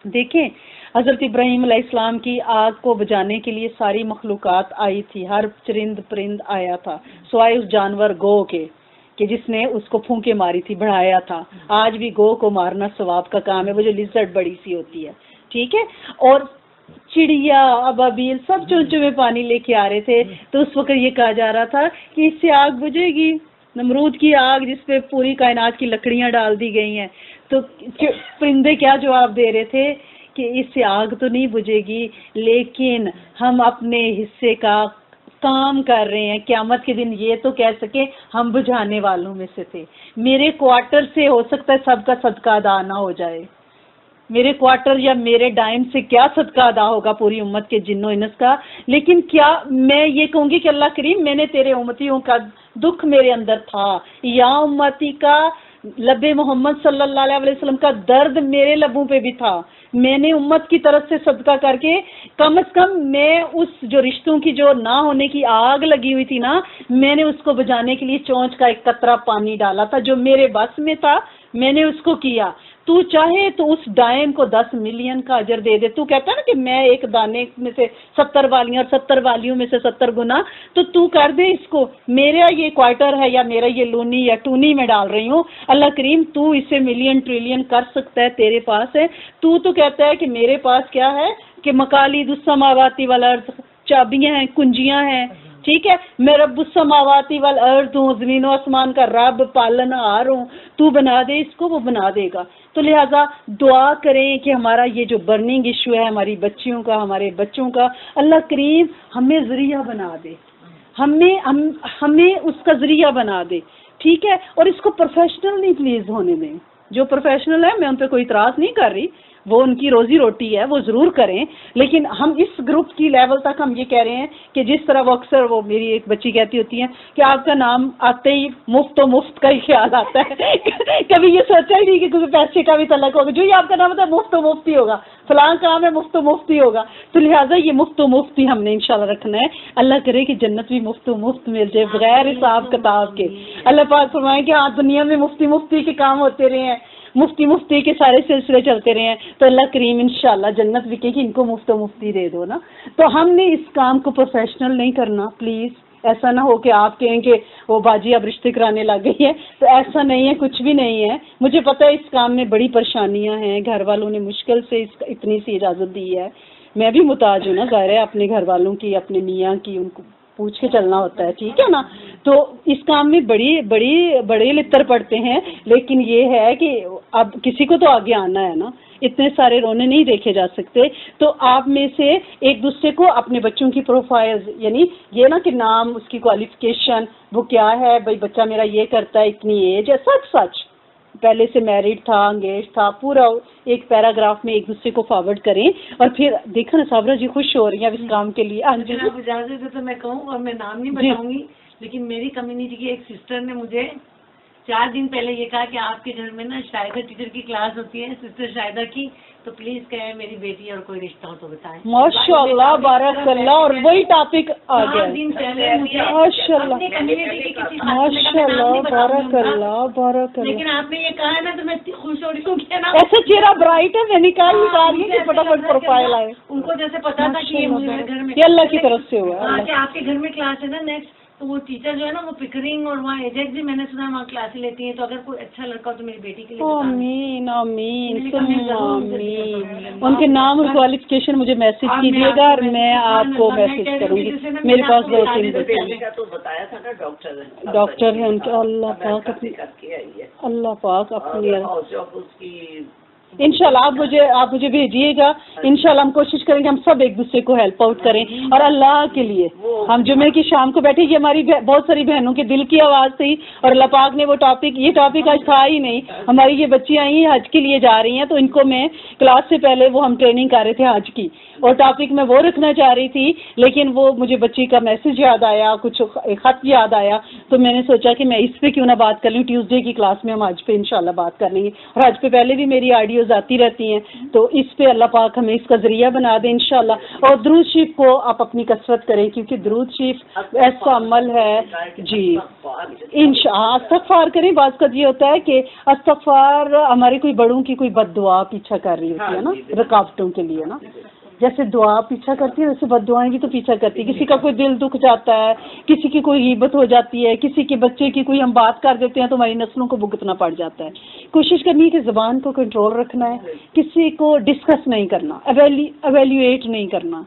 دیکھیں حضرت ابراہیم علیہ السلام کی آگ کو بجھانے کے لیے ساری مخلوقات آئی تھی، ہر چرند پرند آیا تھا سوائے اس جانور گو کے کہ جس نے اس کو پھونکے ماری تھی، بڑھایا تھا. آج بھی گو کو مارنا ثواب کا کام ہے، وہ جو لزرڈ بڑی سی ہوتی ہے، ٹھیک ہے. اور چڑیا ابابیل سب چونچوں میں پانی لے کے آ رہے تھے، تو اس وقت یہ کہا جا رہا تھا کہ اس سے آگ بجھے گی، نمرود کی آگ جس پہ پوری کائنات کی لکڑیاں ڈال دی گئی ہیں. تو پرندے کیا جواب دے رہے تھے کہ اس سے آگ تو نہیں بجھے گی، لیکن ہم اپنے حصے کا کام کر رہے ہیں، قیامت کے دن یہ تو کہہ سکے ہم بجھانے والوں میں سے تھے. میرے کوارٹر سے ہو سکتا ہے سب کا صدقہ ادا نہ ہو جائے، میرے کوارٹر یا میرے ڈائم سے کیا صدقہ ادا ہوگا پوری امت کے جن و انس کا، لیکن کیا میں یہ کہوں گی کہ اللہ کریم میں نے تیرے امتیوں کا دکھ میرے اندر تھا، یا امتی کا لب محمد صلی اللہ علیہ وسلم کا درد میرے لبوں پہ بھی تھا. میں نے امت کی طرف سے صدقہ کر کے کم از کم میں اس جو رشتوں کی جو نہ ہونے کی آگ لگی ہوئی تھی نا، میں نے اس کو بجھانے کے لیے چونچ کا ایک قطرہ پانی ڈالا تھا جو میرے بس میں تھا، میں نے اس کو کیا. تو چاہے تو اس ڈائم کو 10 ملین کا اجر دے دے. تو کہتا ہے نا کہ میں ایک دانے میں سے 70 والیاں اور 70 والیوں میں سے 70 گنا، تو کر دے اس کو. میرا یہ کوارٹر ہے یا میرا یہ لونی یا ٹونی میں ڈال رہی ہوں، اللہ کریم تو اسے ملین ٹریلین کر سکتا ہے، تیرے پاس ہے. تو کہتا ہے کہ میرے پاس کیا ہے کہ مقالید السماواتی والارض، چابیاں ہیں، کنجیاں ہیں، ٹھیک ہے. میں رب السماواتی والارض ہوں، زمین و آسمان کا رب پالنہار ہوں. تو بنا دے اس کو، وہ بنا دے گا. تو لہٰذا دعا کریں کہ ہمارا یہ جو برننگ ایشو ہے ہماری بچیوں کا، ہمارے بچوں کا، اللہ کریم ہمیں ذریعہ بنا دے، ہمیں اس کا ذریعہ بنا دے، ٹھیک ہے. اور اس کو پروفیشنل نہیں پلیز ہونے دیں. جو پروفیشنل ہے میں ان پہ کوئی اعتراض نہیں کر رہی، وہ ان کی روزی روٹی ہے، وہ ضرور کریں، لیکن ہم اس گروپ کی لیول تک ہم یہ کہہ رہے ہیں کہ جس طرح وہ اکثر وہ میری ایک بچی کہتی ہوتی ہے کہ آپ کا نام آتے ہی مفت و مفت کا ہی خیال آتا ہے. کبھی یہ سوچا ہی نہیں کہ کیونکہ پیسے کا بھی تعلق ہوگا، جو یہ آپ کا نام ہوتا ہے مفت و مفت ہی ہوگا، فلاں کام ہے مفت و مفت ہی ہوگا. تو لہٰذا یہ مفت و مفت ہی ہم نے انشاءاللہ رکھنا ہے. اللہ کرے کہ جنت بھی مفت و مفت مل جائے بغیر حساب کتاب کے. اللہ پاک فرمائے کہ ہاں دنیا میں مفتی کے کام ہوتے رہے ہیں، مفتی کے سارے سلسلے چلتے رہے ہیں، تو اللہ کریم انشاءاللہ جنت بھی کہ ان کو مفت و مفتی دے دو نا. تو ہم نے اس کام کو پروفیشنل نہیں کرنا پلیز. ایسا نہ ہو کہ آپ کہیں کہ وہ باجی اب رشتے کرانے لگ گئی ہے، تو ایسا نہیں ہے، کچھ بھی نہیں ہے. مجھے پتہ ہے اس کام میں بڑی پریشانیاں ہیں، گھر والوں نے مشکل سے اتنی سی اجازت دی ہے. میں بھی محتاج ہوں نا، ظاہر ہے اپنے گھر والوں کی، اپنے میاں کی، ان کو پوچھ کے چلنا ہوتا ہے، ٹھیک ہے نا. تو اس کام میں بڑے لتر پڑتے ہیں، لیکن یہ ہے کہ اب کسی کو تو آگے آنا ہے نا، اتنے سارے رونے نہیں دیکھے جا سکتے. تو آپ میں سے ایک دوسرے کو اپنے بچوں کی پروفائلز، یعنی یہ نا کہ نام، اس کی کوالیفیکیشن، وہ کیا ہے، بھائی بچہ میرا یہ کرتا ہے، اتنی ایج ہے، سچ پہلے سے میرڈ تھا، انگیج تھا، پورا ایک پیراگراف میں ایک دوسرے کو فارورڈ کریں. اور پھر دیکھا نا صابرہ جی خوش ہو رہی ہیں اب اس کام کے لیے. آپ اجازت ہے تو میں کہوں، اور میں نام نہیں بتاؤں گی، لیکن میری کمیونٹی کی ایک سسٹر نے مجھے 4 دن پہلے یہ کہا کہ آپ کے گھر میں نا شاہدہ ٹیچر کی کلاس ہوتی ہے، سسٹر شاہدہ کی، تو پلیز کہیں میری بیٹی اور کوئی رشتہ ہو تو بتائیں. ماشاء اللہ، بارک اللہ. اور وہی ٹاپک آ گیا. 4 دن پہلے مجھے ماشاء اللہ، اپنی کمیونٹی کی کسی ماشاء اللہ، بارک اللہ، بارک اللہ. لیکن آپ نے یہ کہا نا تو میں خوش ہو رہی ہوں کہ نا ایسا چہرہ برائٹ ہے، میں نے کہا کہ فٹافٹ پروفائل آئے. ان کو جیسے پتا تھا کہ یہ میرے گھر میں، یہ اللہ کی طرف سے ہوا ہے. کہ آپ کے گھر میں کلاس ہے نا نیکسٹ، تو وہ ٹیچر جو ہے نا وہ پکرنگ اور وہاں ایجیکٹ بھی میں نے سنا وہاں کلاسیں لیتی ہیں، تو اگر کوئی اچھا لڑکا ہو تو میری بیٹی کے لیے آمین آمین آمین. ان کے نام اور کوالیفیکیشن مجھے میسج کیجیے گا اور میں آپ کو میسج کروں گی. میرے پاس 2-3 ڈاکٹر ہیں ان کے. اللہ پاک اپنی انشاءاللہ آپ مجھے بھیجیے گا. انشاءاللہ ہم کوشش کریں گے ہم سب ایک دوسرے کو ہیلپ آؤٹ کریں، اور اللہ کے لیے ہم جمعے کی شام کو بیٹھے. یہ ہماری بہت ساری بہنوں کے دل کی آواز تھی، اور اللہ پاک نے وہ یہ ٹاپک آج تھا ہی نہیں. ہماری یہ بچیاں آئی ہیں حج کے لیے جا رہی ہیں، تو ان کو میں کلاس سے پہلے وہ ہم ٹریننگ کر رہے تھے حج کی، اور ٹاپک میں وہ رکھنا چاہ رہی تھی، لیکن وہ مجھے بچی کا میسج یاد آیا، کچھ خط یاد آیا، تو میں نے سوچا کہ میں اس پہ کیوں نہ بات کر لوں. ٹیوزڈے کی کلاس میں ہم آج پہ انشاءاللہ بات کر لیں گے، اور آج پہ پہلے بھی میری آڈیوز آتی رہتی ہیں، تو اس پہ اللہ پاک ہمیں اس کا ذریعہ بنا دیں انشاءاللہ. اور درود شریف کو آپ اپنی کثرت کریں، کیونکہ درود شریف ایسا عمل ہے جی استغفار کریں. بعض کا یہ ہوتا ہے کہ استغفار ہمارے کوئی بڑوں کی کوئی بد دعا پیچھا کر رہی ہوتی ہے نا، رکاوٹوں کے لیے نا، جیسے دعا پیچھا کرتی ہے ویسے بد دعائیں بھی تو پیچھا کرتی ہے. کسی کا کوئی دل دکھ جاتا ہے، کسی کی کوئی غیبت ہو جاتی ہے، کسی کے بچے کی کوئی ہم بات کر دیتے ہیں تو ہماری نسلوں کو بھگتنا پڑ جاتا ہے. کوشش کرنی ہے کہ زبان کو کنٹرول رکھنا ہے، کسی کو ڈسکس نہیں کرنا، ایویلیویٹ نہیں کرنا.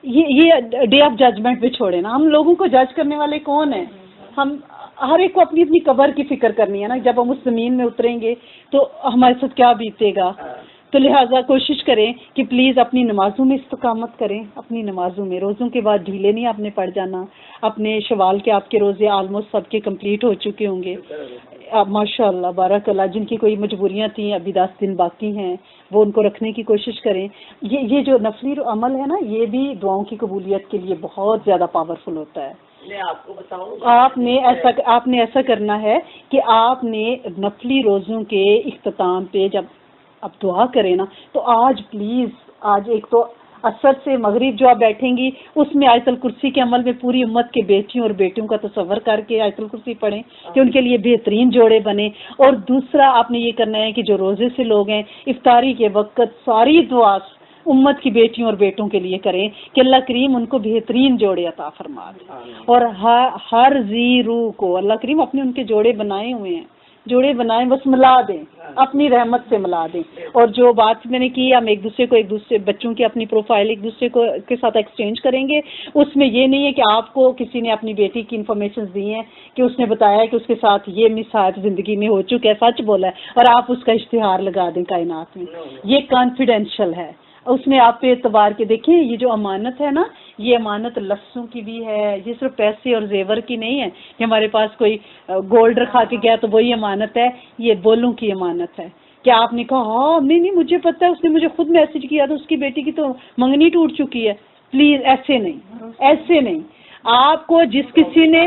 یہ ڈے آف ججمنٹ پہ چھوڑے نا. ہم لوگوں کو جج کرنے والے کون ہیں؟ ہم ہر ایک کو اپنی اپنی قبر کی فکر کرنی ہے نا. جب ہم اس زمین میں اتریں گے تو ہمارے ساتھ کیا بیتے گا. تو لہٰذا کوشش کریں کہ پلیز اپنی نمازوں میں استقامت کریں. اپنی نمازوں میں روزوں کے بعد ڈھیلے نہیں آپ نے پڑ جانا. اپنے شوال کے آپ کے روزے آلموسٹ سب کے کمپلیٹ ہو چکے ہوں گے ماشاء اللہ بارک اللہ. جن کی کوئی مجبوریاں تھیں ابھی 10 دن باقی ہیں وہ ان کو رکھنے کی کوشش کریں. یہ جو نفلی عمل ہے نا، یہ بھی دعاؤں کی قبولیت کے لیے بہت زیادہ پاورفل ہوتا ہے. میں آپ کو بتاؤں، آپ نے ایسا کرنا ہے کہ آپ نے نفلی روزوں کے اختتام پہ جب اب دعا کریں نا، تو آج پلیز آج ایک تو عصر سے مغرب جو آپ بیٹھیں گی اس میں آیت الکرسی کے عمل میں پوری امت کے بیٹیوں اور بیٹیوں کا تصور کر کے آیت الکرسی پڑھیں کہ ان کے لیے بہترین جوڑے بنے. اور دوسرا آپ نے یہ کرنا ہے کہ جو روزے سے لوگ ہیں افطاری کے وقت ساری دعا امت کی بیٹیوں اور بیٹوں کے لیے کریں کہ اللہ کریم ان کو بہترین جوڑے عطا فرما دے. اور ہر ذی روح کو اللہ کریم اپنے ان کے جوڑے بنائے ہوئے ہیں، جوڑے بنائیں، بس ملا دیں، اپنی رحمت سے ملا دیں. اور جو بات میں نے کی ہم ایک دوسرے بچوں کی اپنی پروفائل ایک دوسرے کے ساتھ ایکسچینج کریں گے. اس میں یہ نہیں ہے کہ آپ کو کسی نے اپنی بیٹی کی انفارمیشن دی ہیں کہ اس نے بتایا کہ اس کے ساتھ یہ مسائل زندگی میں ہو چکا ہے، سچ بولا ہے، اور آپ اس کا اشتہار لگا دیں کائنات میں. یہ کانفیڈینشیل ہے. اس میں آپ پہ اعتبار کے دیکھیں، یہ جو امانت ہے نا، یہ امانت لفظوں کی بھی ہے، یہ صرف پیسے اور زیور کی نہیں ہے کہ ہمارے پاس کوئی گولڈ رکھا کے گیا تو وہی امانت ہے. یہ بولوں کی امانت ہے. کیا آپ نے کہا ہاں نہیں مجھے پتا ہے، اس نے مجھے خود میسج کیا تھا، اس کی بیٹی کی تو منگنی ٹوٹ چکی ہے. پلیز ایسے نہیں. آپ کو جس کسی نے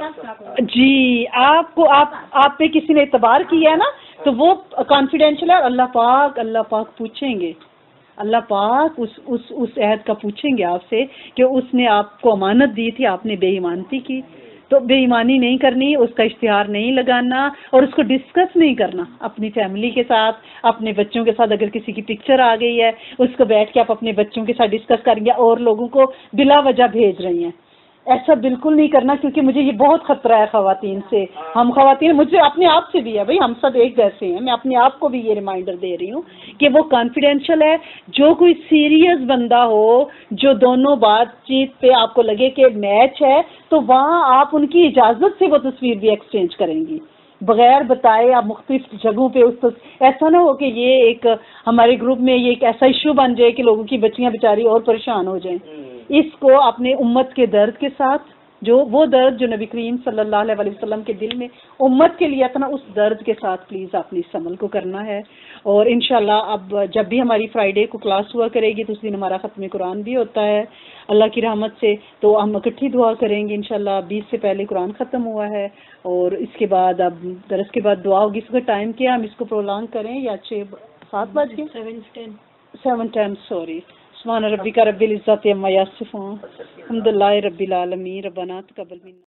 جی آپ پہ کسی نے اعتبار کیا ہے نا، تو وہ کانفیڈینشیل ہے. اللہ پاک پوچھیں گے، اللہ پاک اس عہد کا پوچھیں گے آپ سے کہ اس نے آپ کو امانت دی تھی، آپ نے بے ایمانتی کی. تو بے ایمانی نہیں کرنی، اس کا اشتہار نہیں لگانا، اور اس کو ڈسکس نہیں کرنا اپنی فیملی کے ساتھ، اپنے بچوں کے ساتھ. اگر کسی کی پکچر آ گئی ہے اس کو بیٹھ کے آپ اپنے بچوں کے ساتھ ڈسکس کریں گے اور لوگوں کو بلا وجہ بھیج رہی ہیں. ایسا بالکل نہیں کرنا، کیونکہ مجھے یہ بہت خطرہ ہے خواتین سے. ہم خواتین، مجھے اپنے آپ سے بھی ہے بھائی، ہم سب ایک جیسے ہیں. میں اپنے آپ کو بھی یہ ریمائنڈر دے رہی ہوں کہ وہ کانفیڈینشیل ہے. جو کوئی سیریس بندہ ہو، جو دونوں بات چیت پہ آپ کو لگے کہ میچ ہے، تو وہاں آپ ان کی اجازت سے وہ تصویر بھی ایکسچینج کریں گی بغیر بتائے. آپ مختلف جگہوں پہ ایسا نہ ہو کہ یہ ایک ہمارے گروپ میں یہ ایک ایسا ایشو بن جائے کہ لوگوں کی بچیاں بیچاری اور پریشان ہو جائیں. اس کو اپنے امت کے درد کے ساتھ، جو وہ درد جو نبی کریم صلی اللہ علیہ وسلم کے دل میں امت کے لیے تھا، اس درد کے ساتھ پلیز آپ نے اس عمل کو کرنا ہے. اور انشاءاللہ اب جب بھی ہماری فرائیڈے کو کلاس ہوا کرے گی تو اس دن ہمارا ختم قرآن بھی ہوتا ہے اللہ کی رحمت سے. تو ہم اکٹھی دعا کریں گے انشاءاللہ. 20 سے پہلے قرآن ختم ہوا ہے، اور اس کے بعد اب درس کے بعد دعا ہوگی. اس کا ٹائم کیا، ہم اس کو پرولانگ کریں یا 7 بج کے 7:10 سوری. سبحان ربک رب العزت عما یصفون، الحمد للہ رب العالمین. ربنا تقبل منا.